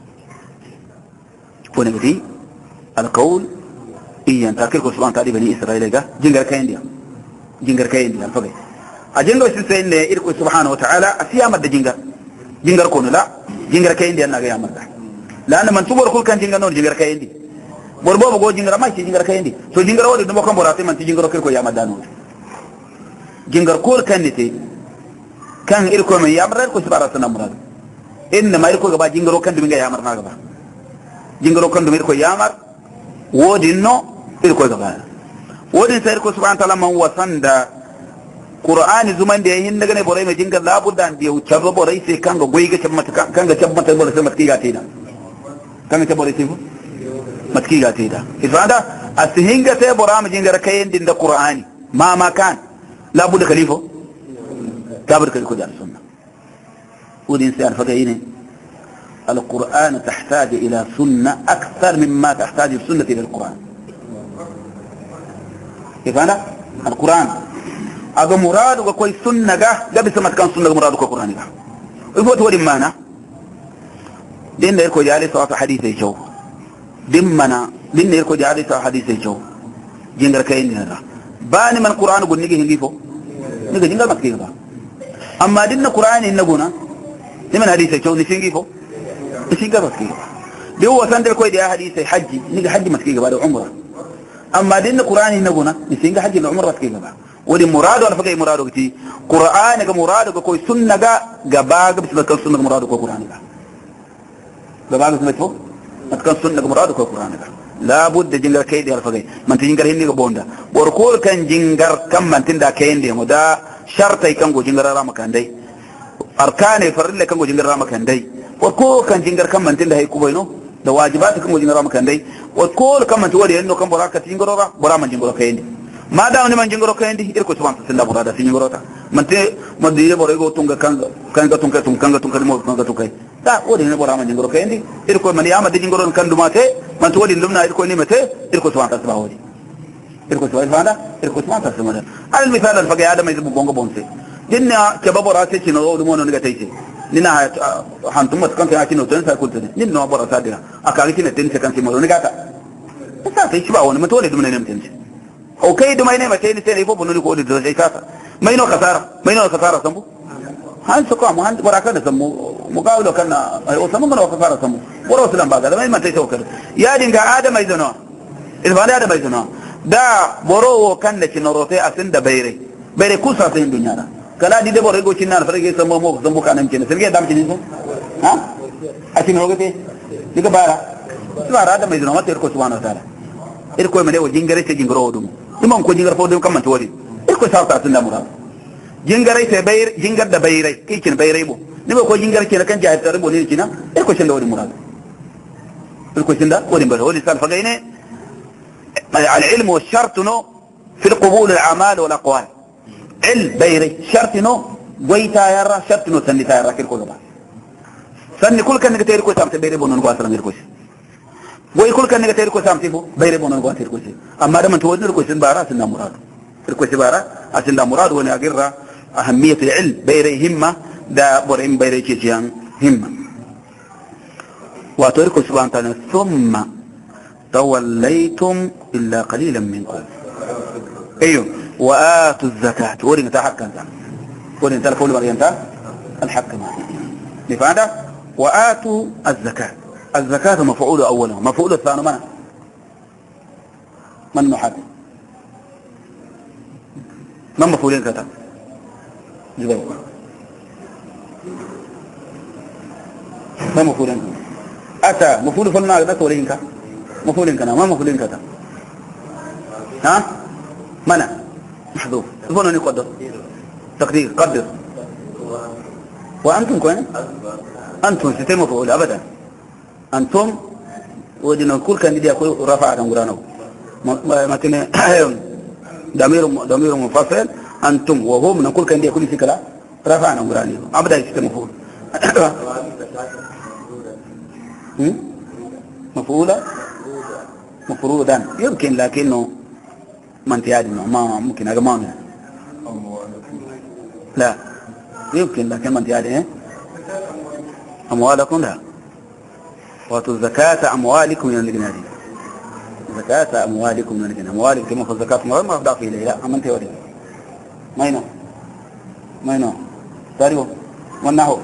ونبدي القول إيا تاكلكو سبحانه وتعالى بني إسرائيل جنجر كاينديا جنجر كاينديا فقط أجنجر سيسين إلكو سبحانه وتعالى أسيا مد جنجر جنجر كون لا جنجر كاينديا ناقيا مد لأن من تبور كل كان جنجر نور جنجر كايندي بربو بقول جنجر ما يصير جنجر كايندي سو جنجر ولد نبغى كم براتي من تجنجر كيركو يا مدانور جنجر كل كان نتي كان إلكو من يامر إلكو سبارة سنة مراد إنما إلكو جبا جنجر كان دمية يامر ناقبا جنجر كان دمية إلكو يامر ودينو إلكو جبا ودين سيركو سبحانه وتعالى من وصند قرآن زمان ده هين نجني بوري مجنجر لا بد أن ديو شرب بوري سي كان غويجة شب مت كان شب مت بوري سي متكي غاتينا كان شب بوري سي متكي غاتينا إذا هذا السهينجة سي بورا مجنجر كين دين ده قرآن ما ما كان لا بد خليفه كابر كل كجار السنة ودين سيار فتاين القرآن تحتاج إلى سنة أكثر مما تحتاج السنة إلى القرآن كيف أنا القرآن هذا مراد وكوي سنة جا جا بسمة كان سنة مراد وكوي قرآن جا يفوت ودي مانا دين يركو جالي سواء حديث يشوف دمنا دين يركو جالي سواء حديث يشوف جنجر كاين هذا باني من القرآن يقول نيجي هنجيفه نيجي جنجر مسكين با أما دين القرآن إنجونا لمن حديث يشوف نسينجيفه نسينجر مسكين دي هو سندر كوي دي حديث حج نيجي حج مسكين بعد عمره أما دين القرآن إنجونا نسينجر حج العمر مسكين با ودي مراد ولا فكي مراد وقتي قرآن كمراد وكوي سنة جا جباج بس بتكون سنة مراد وكوي قرآن جا جباج بس بتفو بتكون سنة مراد وكوي قرآن جا لا بد جنجر كيدي على فكي من تجنجر هني كبوندا وركول كان جنجر كم من تندا كيندي مدا شرط يكون جو جنجر رام كان داي أركان يفرد لك كان جو جنجر رام كان داي وركول كان جنجر كم من تندا هي كوبينو ده واجبات كان جو جنجر رام كان داي وركول كم من تودي إنه كم براك تجنجر را برا من جنجر كيندي ما دام من جنجر كيندي إلكو سبحان سندا برادا تجنجر تا من تي من ديره بريغو تونغ كان كان تونغ تونغ كان تونغ مو كان تونغ تا ودي نه برا من جنجر كيندي إلكو من ياما دي جنجر كان دوماتي من تودي لمنا إلكو نيمته إلكو سبحان تسبح ودي إلكو سبحان فانا إلكو سبحان تسبح على المثال الفقيه هذا ما يزبو بونغ بونسي دينا كباب راسي كينو دو مونو نغتايتي نينا حانتم كان كان كينو تنسى قلت نينا برا سادنا اكاغي كين تنسى كان كيمو نغاتا ساتي شبا ون ما تولد من نمتنسي اوكي دو ما ينما تاني تاني فوق بنو كو دو زي كاتا ما ينو خساره ما ينو خساره سمو هان سكو ما هان بركه سمو مقاولو كان او سمو من خساره سمو ورو سلام باغا ما ما تيتوكل يا دينغا ادم ايزنو الفان ادم ايزنو دا برو كان لكنوروتي اسند بيري بيري كوسا في الدنيا كلا دي دبر يقول كنا فرق سمو مو سمو كان يمكن سرقه دام كنيسو ها اكن روغتي ديك بارا بارا ادم ايزنو ما تيركو سبحانه وتعالى إلكو مدى وجنجري تجنجرو ودم إمام كو جنجر فودم كم تولي إلكو سالتا سندا مراد جنجري تبير جنجر دبيري كي كن بيري بو نبغى كو جنجر كنا كان جاهز تربو نيجي كنا إلكو سندا ودي مراد إلكو سندا ودي مراد ودي سال فقينه العلم والشرط نو في القبول الأعمال والأقوال علم بيري شرط نو ويتا يرى شرط نو سني تيرى كل كل بعض سني كل كان نقتير كوي سامت بيري بونن قاسر غير كوي وي كل كان نقتير كوي سامت فو بيري بونن قاسر كوي أما ده من تودن كوي سن بارا سن مراد الكوي بارا أسن مراد وانا أقرأ أهمية العلم بيري همة ده بريم بيري كيسيان همة وأتركوا سبحانه وتعالى ثم توليتم إلا قليلا منكم أيوه وآتوا الزكاة ورين تحكم ورين تلفوا لبريان الحكم لفعله وآتوا الزكاة الزكاة مفعول أولا مفعول الثاني من من محدد من مفعولين كتا جبال ما مفعولين أتى مفعول فلنا أغدت ولين كتا مفعولين كنا ما مفعولين كتا ها منع محذوف فلنا نقدر تقدير قدر وأنتم كوين أنتم ستين مفعول أبدا أنتم ودينا كل كان يدي أقول رفع عن قرانه مثلا ضمير ضمير منفصل أنتم وهم نقول كان يدي أقول في كلا رفع عن قرانه أبدا ستين مفعول مفعولا مفرودا يمكن لكنه ما انت عادي ما ممكن أجمعنا لا يمكن لكن ما انت عادي ايه أموالكم لا واتوا الزكاة أموالكم من الجنادي زكاة أموالكم من الجنادي أموالكم كما في الزكاة ما أفضل فيه لا أما انت ولي ما ينو ما ينو تاريو والنهو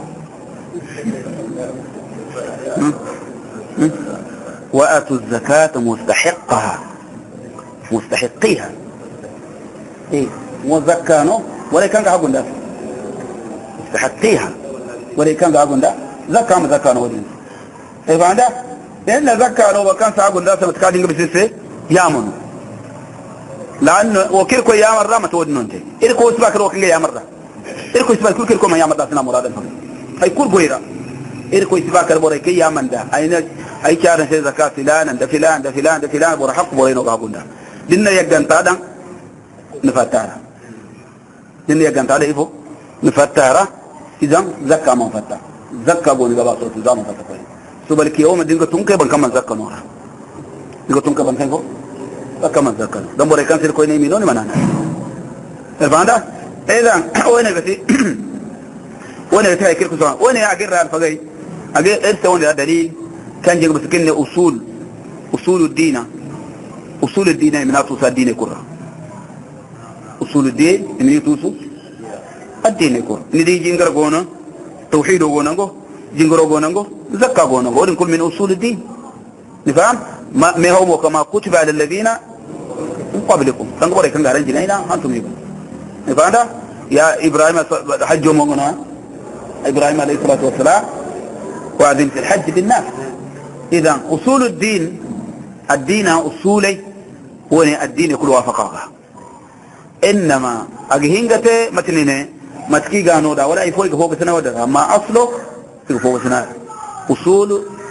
وأتوا الزكاة مستحقها مستحقيها إيه وزكانو ولا كان قاعد ده مستحقيها ولا كان قاعد ده زكاة ما زكانو ودين إيه بعده لأن زكانو وكان ساعد ده سمت كادين بسيسه يامن لأن وكيركو يا مرة ما تودنون أنت إلكو سباك روكين يا مرة إلكو سباك كل كيركو ما يا مرة سنا مراد الفم أي كل غيره إلكو سباك البوريك يا من ده أين أي كارن شيء زكاة فلان ده فلان ده فلان ده فلان برحق بورينو قابون ده دينا يجان تادن نفتارا دينا يجان تادا إفو نفتارا إذا زكاة ما فتار زكاة بوني قبا صوت زام فتار كوي سبالك يوم دينك تونك بنكمل زكاة نورا دينك تونك بنكمل كمان زكاة دم بريكان سير كوي نيمينوني منانا الفاندا إذا وين قتي وين قتي هاي كيركو سوا وين أجر الفجاي أجر إرث وين الدليل كان جيب بسكين أصول أصول الدين أصول الدين من أصول الدين كره أصول الدين من يتوسو الدين كره ندي جينغر غونا توحيد غونانغو جينغر غونانغو زكاة غونانغو ودين كل من أصول الدين نفهم ما ما هو كما كتب على الذين قبلكم كان قبل كان غارن جينا أنتم يبون نفهم يا إبراهيم حج يومنا إبراهيم عليه الصلاة والسلام وأذن في الحج بالناس إذا أصول الدين الدين أصولي هو الدين كل وافقها إنما أجهنجته متنينه متكي جانو دا ولا يفوق فوق سنة ودا ما أصله في فوق سنة أصول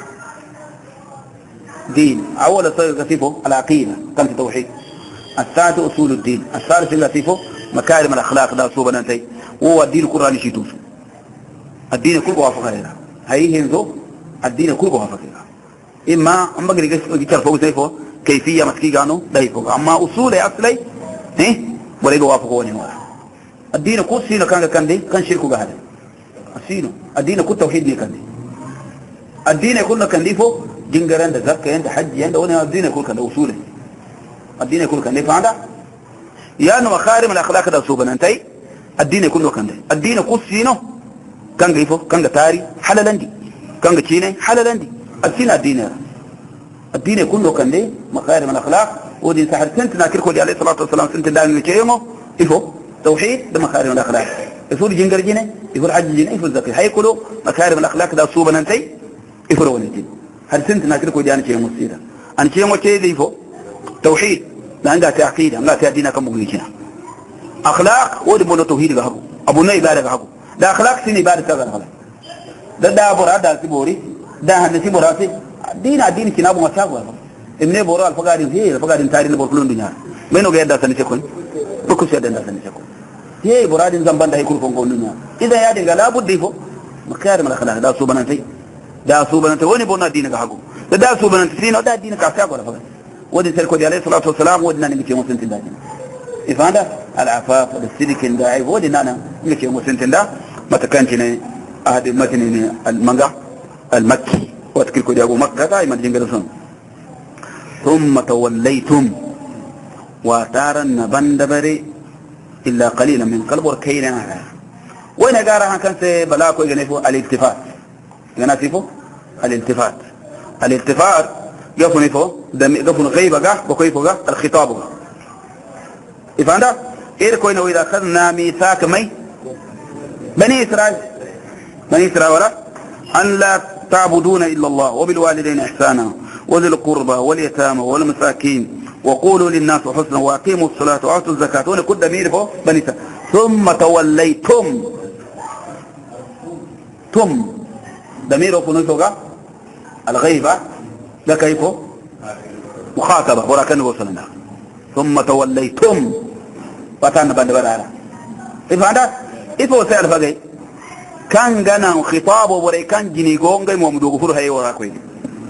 دين أول صيغة كثيفه العقيدة كانت التوحيد الثالث أصول الدين الثالث كثيفه مكارم الأخلاق دا صوبنا انتي وهو الدين القرآني شيتوس الدين كله وافقها هاي هنزو الدين كله وافقها إما أما قريب يجتر فوق سيفه كيفية مسكي جانو دا يفوق أما أصول أصلي إيه ولا يجوا وافقوني ولا الدين كل سينو كان كان دي كان شركه جهله السينو الدين كل توحيد دي كان دي الدين كله كان دي فوق جنجران ده زكاة ده حج ده وانا الدين كله كان ده أصوله الدين كله كان دي فعدا يا إنه مخارم الأخلاق ده صوبنا انتي الدين كله كان ده الدين كل سينو كان جيفو كان تاري حلالندي كان تشيني حلالندي الدين الدين الدين كله كان ده مخارم الأخلاق ودين سحر سنت ناكر كل عليه الصلاة والسلام سنت دائما نشيمه إفو توحيد ده مخارم الأخلاق يقول جنجر جينه يقول حج جينه يقول زكاة هاي كله مخارم الأخلاق ده صوبنا انتي يفرون الدين هل سنت ناكر كل جاني شيء مصيرة أنا شيء ما شيء ذي فو توحيد لا عندها تعقيد لا تعدينا كم مغنيشنا أخلاق ودي بقول توحيد جهبو أبو ناي بارك جهبو ده أخلاق سني بارك كذا هذا ده ده برا ده سيبوري ده هندسي برا سي دين الدين كنا أبو مساق ولا إمني برا الفقارين هي الفقارين تارين بقولون دنيا منو جاي ده سني سكون بكو سيد ده سني سكون هي برا دين زمان ده يكون فوق دنيا إذا يا دين لا بد يفو مكارم الأخلاق ده صوبنا فيه ده صوبنا توني بونا دين جهبو ده ده صوبنا تسين وده دين كاسيا ولا فقط ودي سيركودي عليه الصلاة والسلام ودنا نمشي مسنتين ده إفادة العفاف والصدق الداعي ودنا نمشي مسنتين ده ما تكانتني أحد متني المنجا المكي وتكل كودي أبو مكة دائما جنجلسون ثم توليتم وتارن بندبري إلا قليلا من قلب وركينا وين قارها كان سي بلاكو يجنفو الالتفات يجنفو الالتفات الالتفات قفني فو دم قفن غيبة جا وكيف جا الخطاب جا إفهمت؟ إيه كوينا وإذا أخذنا ميثاق مي بني إسرائيل بني إسرائيل ولا أن لا تعبدون إلا الله وبالوالدين إحسانا وذي القربى واليتامى والمساكين وقولوا للناس حسنا وأقيموا الصلاة وآتوا الزكاة ونكون دمير فو بني إسرائيل ثم توليتم ثم دمير فو جا الغيبة ده كيفه مخاطبة وراكنه وصلنا ثم توليتم واتانا بعد برارة إذا هذا إذا وسأل فجأة كان جانا خطابه ورا كان جني قوم جاي مومدو غفور هاي وراكوين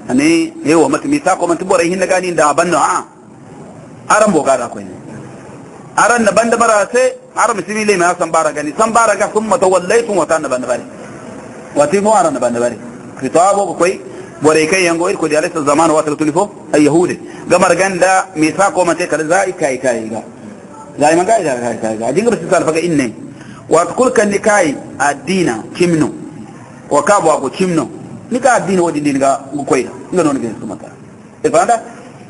ani hewa mata mi sako man tibore hin daga ni da banno a aran boga da ko ne aran na banda bara sai aran misimi le ma san bara gani san bara ga summa tawallaytum wa tan banda bari wati mo aran banda bari kitabo ko bore kai yango irko da alisa zaman wa tulifo ay yahudi gamar ganda mi sako man te kala zai kai kai ga zai man ga da kai kai ga jinga bisu salfa ga inne wa kul kan nikai adina kimno wa kabo ko kimno nika addini wodi dinga koyda ngano ne su mata e fanda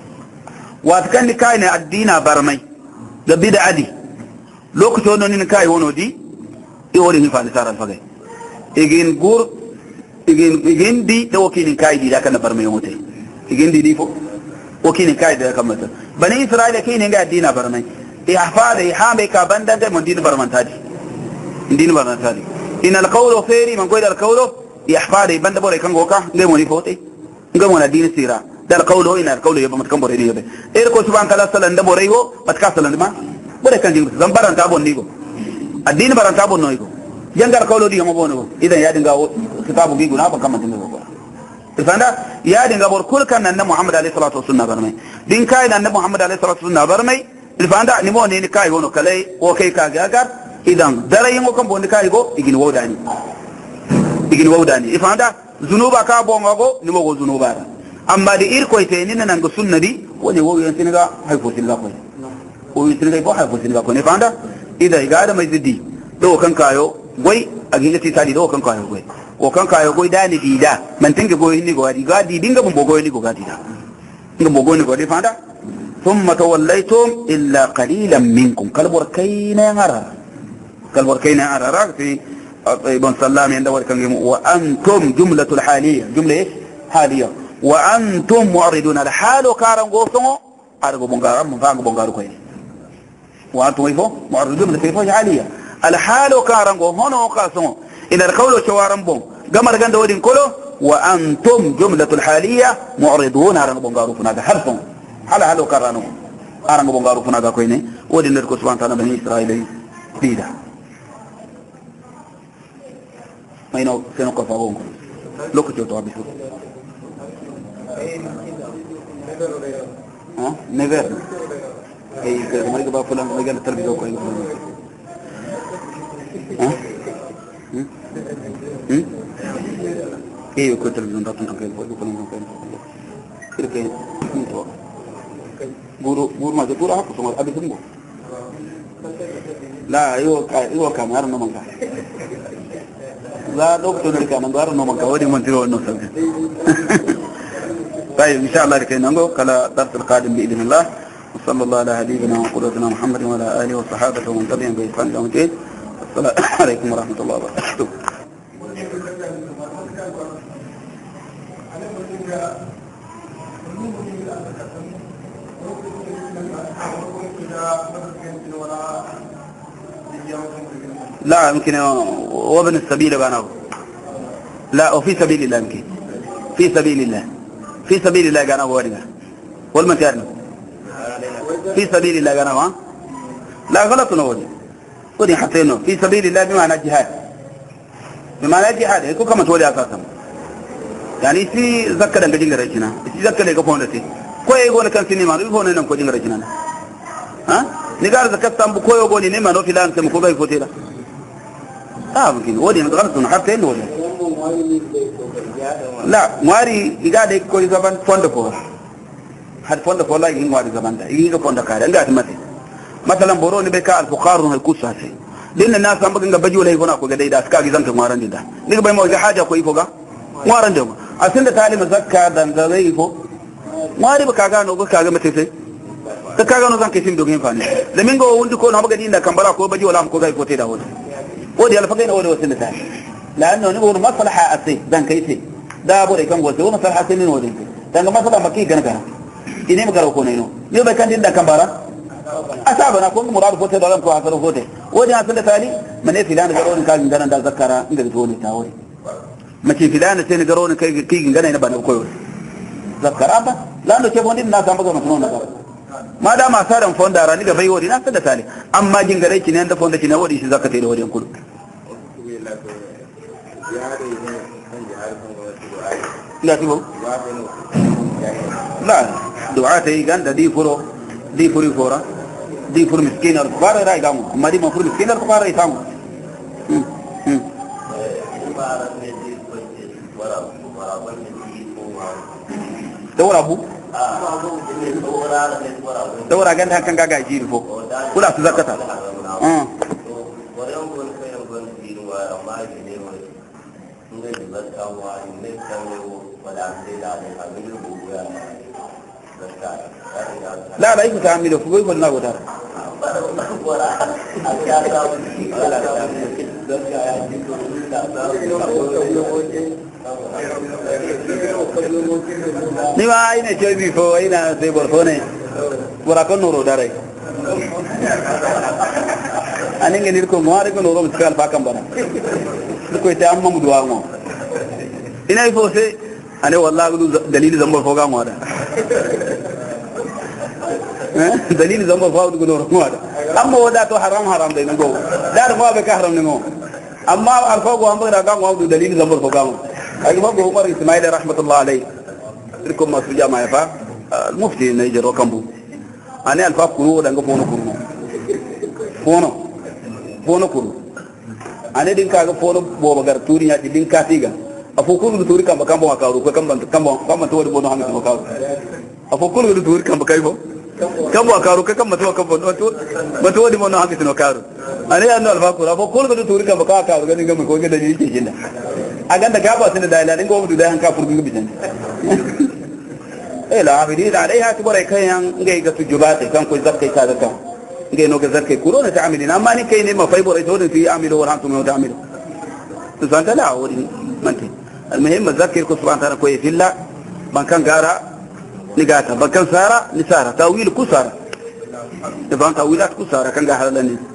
wat kan nikai ne addina barmai da bid'adi lokacin wannan ne kai wono di e wodi ni fanda saral fagay igin gur igin igin di da wakilin kai di da kan barmai wote igin di di fo wakilin kai da kan mata bani isra'ila kai ne ga addina barmai e hafada e hame ka banda da mun din barmantadi din barmantadi in alqawlu khairi man qala alqawlu يحفادي بند بوري كان غوكا غيموني فوتي غيمونا دين سيرا دال قولو ان القول يبا مت كان بوري نيبه اير كو سبحان الله سلام ده بوري هو مت كا سلام ما بوري كان دين زمباران تابون نيغو الدين باران تابون نويغو جنگار قولو دي ما بونو اذا يا دينغا كتابو غيغو نا با كما تنغو فاندا يا دينغا بور كل كان ان محمد عليه الصلاه والسلام برمي دين كاي ان محمد عليه الصلاه والسلام برمي فاندا نيمو ني كاي ونو كلاي او كاي كاغا اذا دراي ngo kam bondi kay go igin wodani igin wawdani ifanda zunuba ka bongago ni mo zunuba amma di ir ko ite ni nan go sunnadi woni wo yan tiniga hay fo tiniga ko o tiniga ko hay fo tiniga ko ne fanda ida igada mai zidi do kan kayo goy agin ti tadi do kan kayo goy o kan kayo goy dani dida man tinga goy ni go adi gadi dinga bo goy ni go gadi da dinga bo goy ni go di fanda thumma tawallaytum illa qalilan minkum kalbur kayna ngara kalbur kayna ngara fi ابن سلام عندما كان وانتم جمله الحاليه جمله ايش حاليه وانتم معرضون الحال كارن غوسو ارغو بونغارم فانغو بونغارو كاي وانتم ايفو معرضون كيفو حاليه الحال كارن غو هونو قاسو الى القول شوارم بون غمر غند ودين كولو وانتم جمله الحاليه معرضون ارغو بونغارو فناغا حرفون حال حال كارنو ارغو بونغارو فناغا كويني ودين نركو سبحانه وتعالى بني اسرائيل ديدا ما ينو سنو كفاهم لوك جو تو ابيسو ها نيفر اي كما يبقى فلان ما قال التربيه كويس ها هم ايه كنت تلفزيون ده كنت كده بقول لكم كده كده كده بورو بور ما تقول اه كنت ابي سمو لا ايوه ايوه كاميرا ما منك لا دكتور كان ندار انه من كودي من تيرو انه طيب ان شاء الله كده نقول كلا درس القادم باذن الله وصلى الله على حبيبنا وقدوتنا محمد وعلى اله وصحبه ومن تبعهم باحسان الى يوم الدين السلام عليكم ورحمه الله وبركاته لا يمكن وابن السبيل بانه لا وفي سبيل الله يمكن في سبيل الله في سبيل الله كان هو ورنا والمتيار في سبيل الله كان هو لا غلط نقول ودي حطينه في سبيل الله بمعنى جهاد بمعنى جهاد يكون كما تقول اساسا يعني في ذكر ان جينغ رجنا في ذكر لك فوندتي كوي يقول كان سينما يفون ان كو جينغ رجنا ها نيغار ذكر تام كوي يقول ني ما نو فلان سم كو غاي فوتيلا اه ممكن ودي غلط حتى انه لا مواري يغادي كو زبان فوند فو had fonda fola yin wadi zamanda yin ga fonda kare ngati mate masalan boro ni be ka al fuqar no ku sase din na san baga ga bajo lay gona ko ga dai da ska gi zanka maran dinda ni ga bai mo ga haja ko ifo ga maran dinda asin da talima zakka dan da zai ifo mari ba kaga no ga kaga mate sai ta kaga no zanka tin dogin fa ne da min go wundi ko na baga dinda kambara ko bajo wala ko ga ifo te da wodi wodi al faqina wodi wasin da لانه نقول مصلحه اسي دان كيتي دا بوري كان غوتي ومصلحه اسي من ودي دان مصلحه مكي كان كان ini magaro ko neno yo be kan dinda kambara asaba na ko murad ko te dalam ko asaro ko te wodi asanda tali mane filan garo ni kan ngana da zakara inda to ni tawai mace filan sai ni garo ni kai kai ngana ina bana ko zakara ba lando ke bondi na samba ko no na ma da ma saran fonda rani ga bai wodi na sanda tali amma jingare ki ne da fonda ki ne wodi shi zakate da wodi kudu لا تبو لا دعاتي كان دي فرو دي فري فورا دي فر مسكين الفقراء راي قاموا ما دي مفروض مسكين الفقراء يتاموا دور ابو دور اجن كان كاغا جير فوق كلا تزكتا اه لا لا يكون تعمله فوق يقول لا وتر ni ma ina ce bi fo ina sai borfone bora kon noro dare anin ngeni ko mo are ko noro mskal fa kam bana ko ite amma mu duwa mo ina fo se ane wallahi dalili zambo fo ga mo da dalili zambo fo du noro mo da amma wada to haram haram dai ngo dar mo be ka haram ni mo amma alfa go amma da ga mo du dalili zambo fo ga mo ay mo go Umar Ismail rahmatullah alayhi irkom ma suja ma fa mufti Niger Kambu ane alfa kuru da ngo fono kuru fono fono kuru ane din ka ga fono bo bagar turi ya din ka tiga afo kuru turi kan bakan bo akaru ko kan ban kan bo kan man to wadi bono hamis akaru afo kuru turi kan bakai bo kan bo akaru ka kan mato kan bo to mato wadi bono hamis akaru ane anno alfa kuru afo kuru turi kan bakan akaru ga ni ga ko ga da ni ke jinda aganda gaba sun da dalilin gomu da hanka furgun bijan eh la abidi da alaiha tibare kayan ngai ga tujubate kan ko zakai ka zakka ngai no ga zakai kuro na ta'amilina amma ni kai ne ma fai bore to da fi amilu wa antum ta'amilu to san ta la wuri manti almuhim zakir ku subhanahu ta'ala ko yilla ban kan gara ni gata ban kan sara ni sara tawil ku sara da ban tawilat ku sara kan ga halalan ni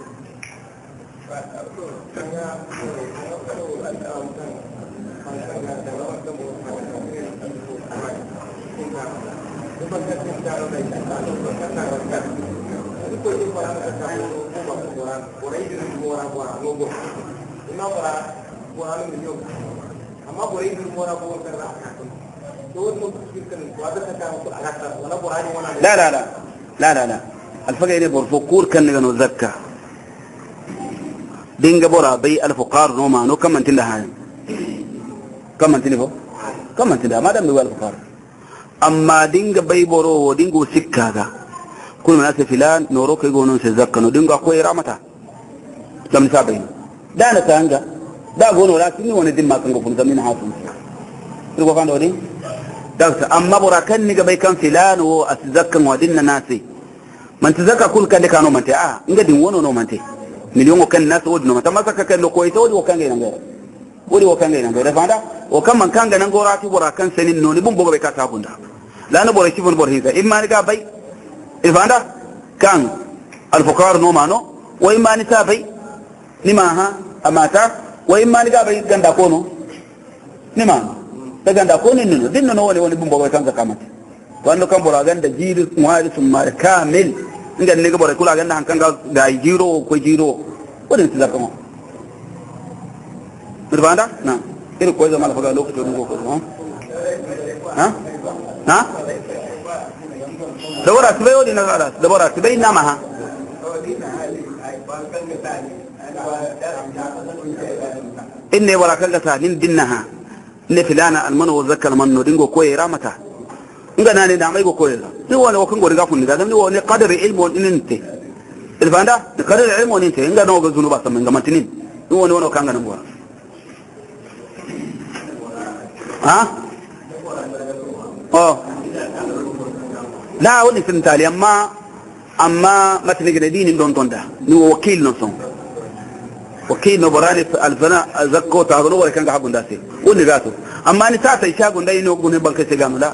لا لا لا لا لا لا الفقه هنا بالفقور كان نجنو زكا دينجا بورا بي الفقار نوما نو كم انت لها كم انت لفو كم انت لها ما دام بي الفقار اما دينجا بي بورو دينجو سكاغا كل من اسف فلان نورو كي يقولون سيزكا نو دينجا اخوي رامتا لم نسابين دانا تانجا دا قولوا لكن وانا دين ما كنقو فنزمين حافظ يقول كان دوري دكتور اما بورا كان نيجا بي كان فلان واسزكا وديننا ناسي من تزكى كل كان كانوا منتي اه انغا دين ونو نو منتي مليون وكان الناس ودنو متى ما سكا كان لو كويس ودي وكان غير غير ودي وكان غير غير فاندا وكم من كان غن غوراتي بورا كان سنين نوني بوم بوغا بكا تابوندا لا نو بورا شيفون بور هيدا اما نيغا باي فاندا كان الفقار نو مانو واما نتا باي نما ها اماتا واما نيغا باي غندا كونو نما تغندا كونو نونو دين نو ولي ولي بوم بوغا كان زكامتي wanda kan bora ganda jiri muhari sun mar kamil inda ne ga bora kula ganda hankan ga jiro ko jiro wadin su zaka mu birbanda na irin ko zama faga lokacin ko ko ha ha dawara tubai wadin na gara dawara tubai na maha inne wala kan gata nin dinnaha ne filana almanu wa zakkal manno dingo ko yara mata nga nani da mai go koyela ni wona wakan go riga funni da ni wona qadari ilmu ininte ilfanda qadari ilmu ininte nga no go zunuba sam nga matinin ni wona wona kan ga nan go ha oh la woni sin tali amma amma matni ga dinin don tonda ni wakil no son wakil no borani alfana zakko ta go no kan ga habunda sai woni gato amma ni ta sai shagun dai no go ne balka sai gamula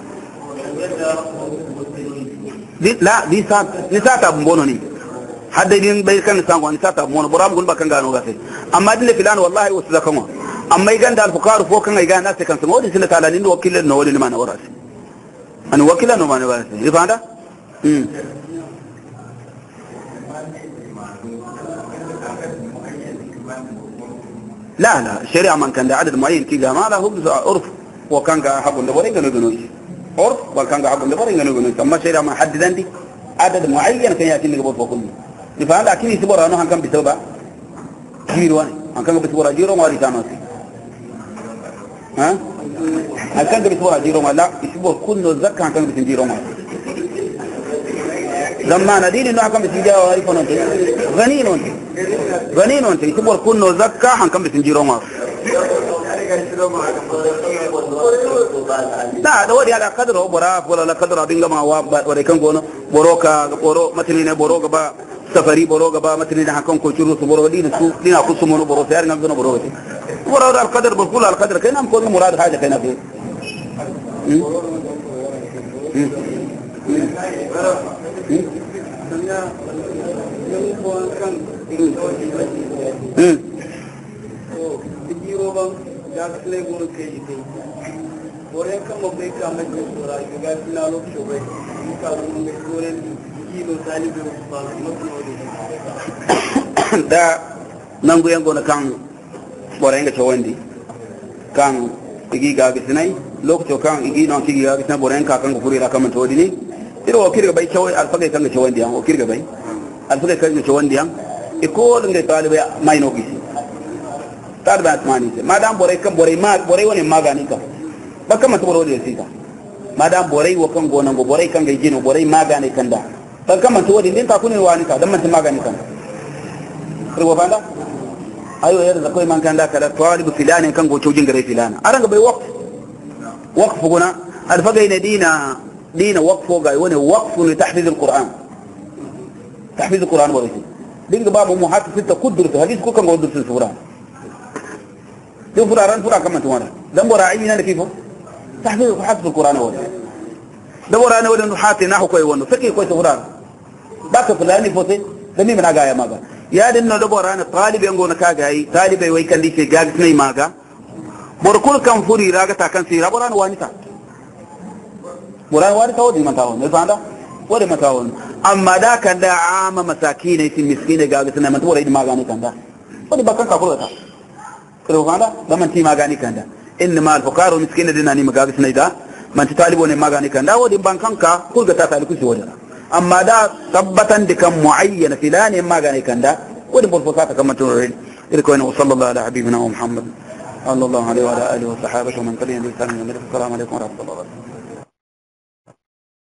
di la di sa ni sa ta mbono ni hadda din bai kan san ko ni sa ta mbono boram gun bakan gano gase amma din filan wallahi wasu zakan wa amma igan da alfuqar fo kan igan na sai kan sun wadi sina tala ni wakilin no wadi mana warasi an wakila no mana warasi ifanda mm لا لا الشريعة من كان عدد معين كي ما له عرف وكان حق لبرين كانوا يقولون عرف وكان حق لبرين كانوا يقولون أما الشريعة ما حدد عندي عدد معين كان يأتي لك بوفو كله لفعل لكن يسبور أنه كان بسبب جيروان كان بسبور جيرو ما ريتانو ها كان بسبور جيرو ما لا يسبور كله زكاة كان بسبور جيرو ما لما ندين إنه كان بسبور جيرو ما ريفون أنت غنين أنت غنين أنت يسبور كله زكاة كان بسبور جيرو ما لا ده ودي على قدره برا ولا على قدره بينما ما ولا كان قونا بروكا برو مثلنا بروكا با سفري بروكا با مثلنا حكم كوتشرو برو دين سو دين أكو سمونو برو سير نعمدنا بروكا برا على القدر بقول على القدر كنا نقول مراد حاجة كنا فيه Dakle guru keji te, orang kan mobil kami bersuara, juga finalok coba, kalau mobil kilo tali berubah, macam da nanggu yang guna kang orang yang cawandi, kang igi gagis nai, lok cokang igi nang igi gagis nai orang kakang kupuri rakam mentodi ni, itu okir ke bayi cawai, alfa ke kang cawandi yang, okir ke bayi, alfa ke kang cawandi yang, ikut dengan tali bayi main okisi. Tarbat mani se madam borai kan borai ma borai woni magani ka baka mata borai sita madam borai wo kan gonan go borai kan gaiji no borai magani kan da baka mata wodi din ta kunin wani ka dan mata magani kan ruwa banda ayo yar da koi man kan da kala talib filani kan go chojin gare filana aranga bai waqf waqf gona alfaga ina dina dina waqfo ga woni waqfu li tahfiz alquran tahfiz alquran borai dinga babu muhafiz sita kudur hadith ko kan go dur sura دو فراران فرا كم توانا دم برا عينا كيفه تحفيظ حفظ القرآن هو دم برا أنا ودن حاتي نحو كوي ونو فكي كوي فرار باك فلاني فوتي دمي من أجايا ماذا يا دين دم برا أنا طالب ينقون كاجاي طالب يوي كان دي في جاج سني ماذا بركول كم فوري راجع تاكن سيرا برا وانيتا برا وانيتا ودي متاون نفهمه ودي متاون أما دا كان دا عام مساكين يسي مسكين جاج سني من توري ما غاني كان دا ودي بكر كفروتا كلو هذا لمن تي ما غاني كندا انما الفقراء والمسكين ديناني مغابس نيدا من طالبون ما غاني كندا ودي بانكانكا كل غتا تالكو سي ودا اما دا ثبتن دكم معين فلان ما غاني كندا ودي بالفقاطه كما تقول إلكوين وصلى الله على حبيبنا محمد صلى الله عليه وعلى اله وصحبه ومن تبعهم بإحسان الى يوم الدين. السلام عليكم ورحمه الله وبركاته.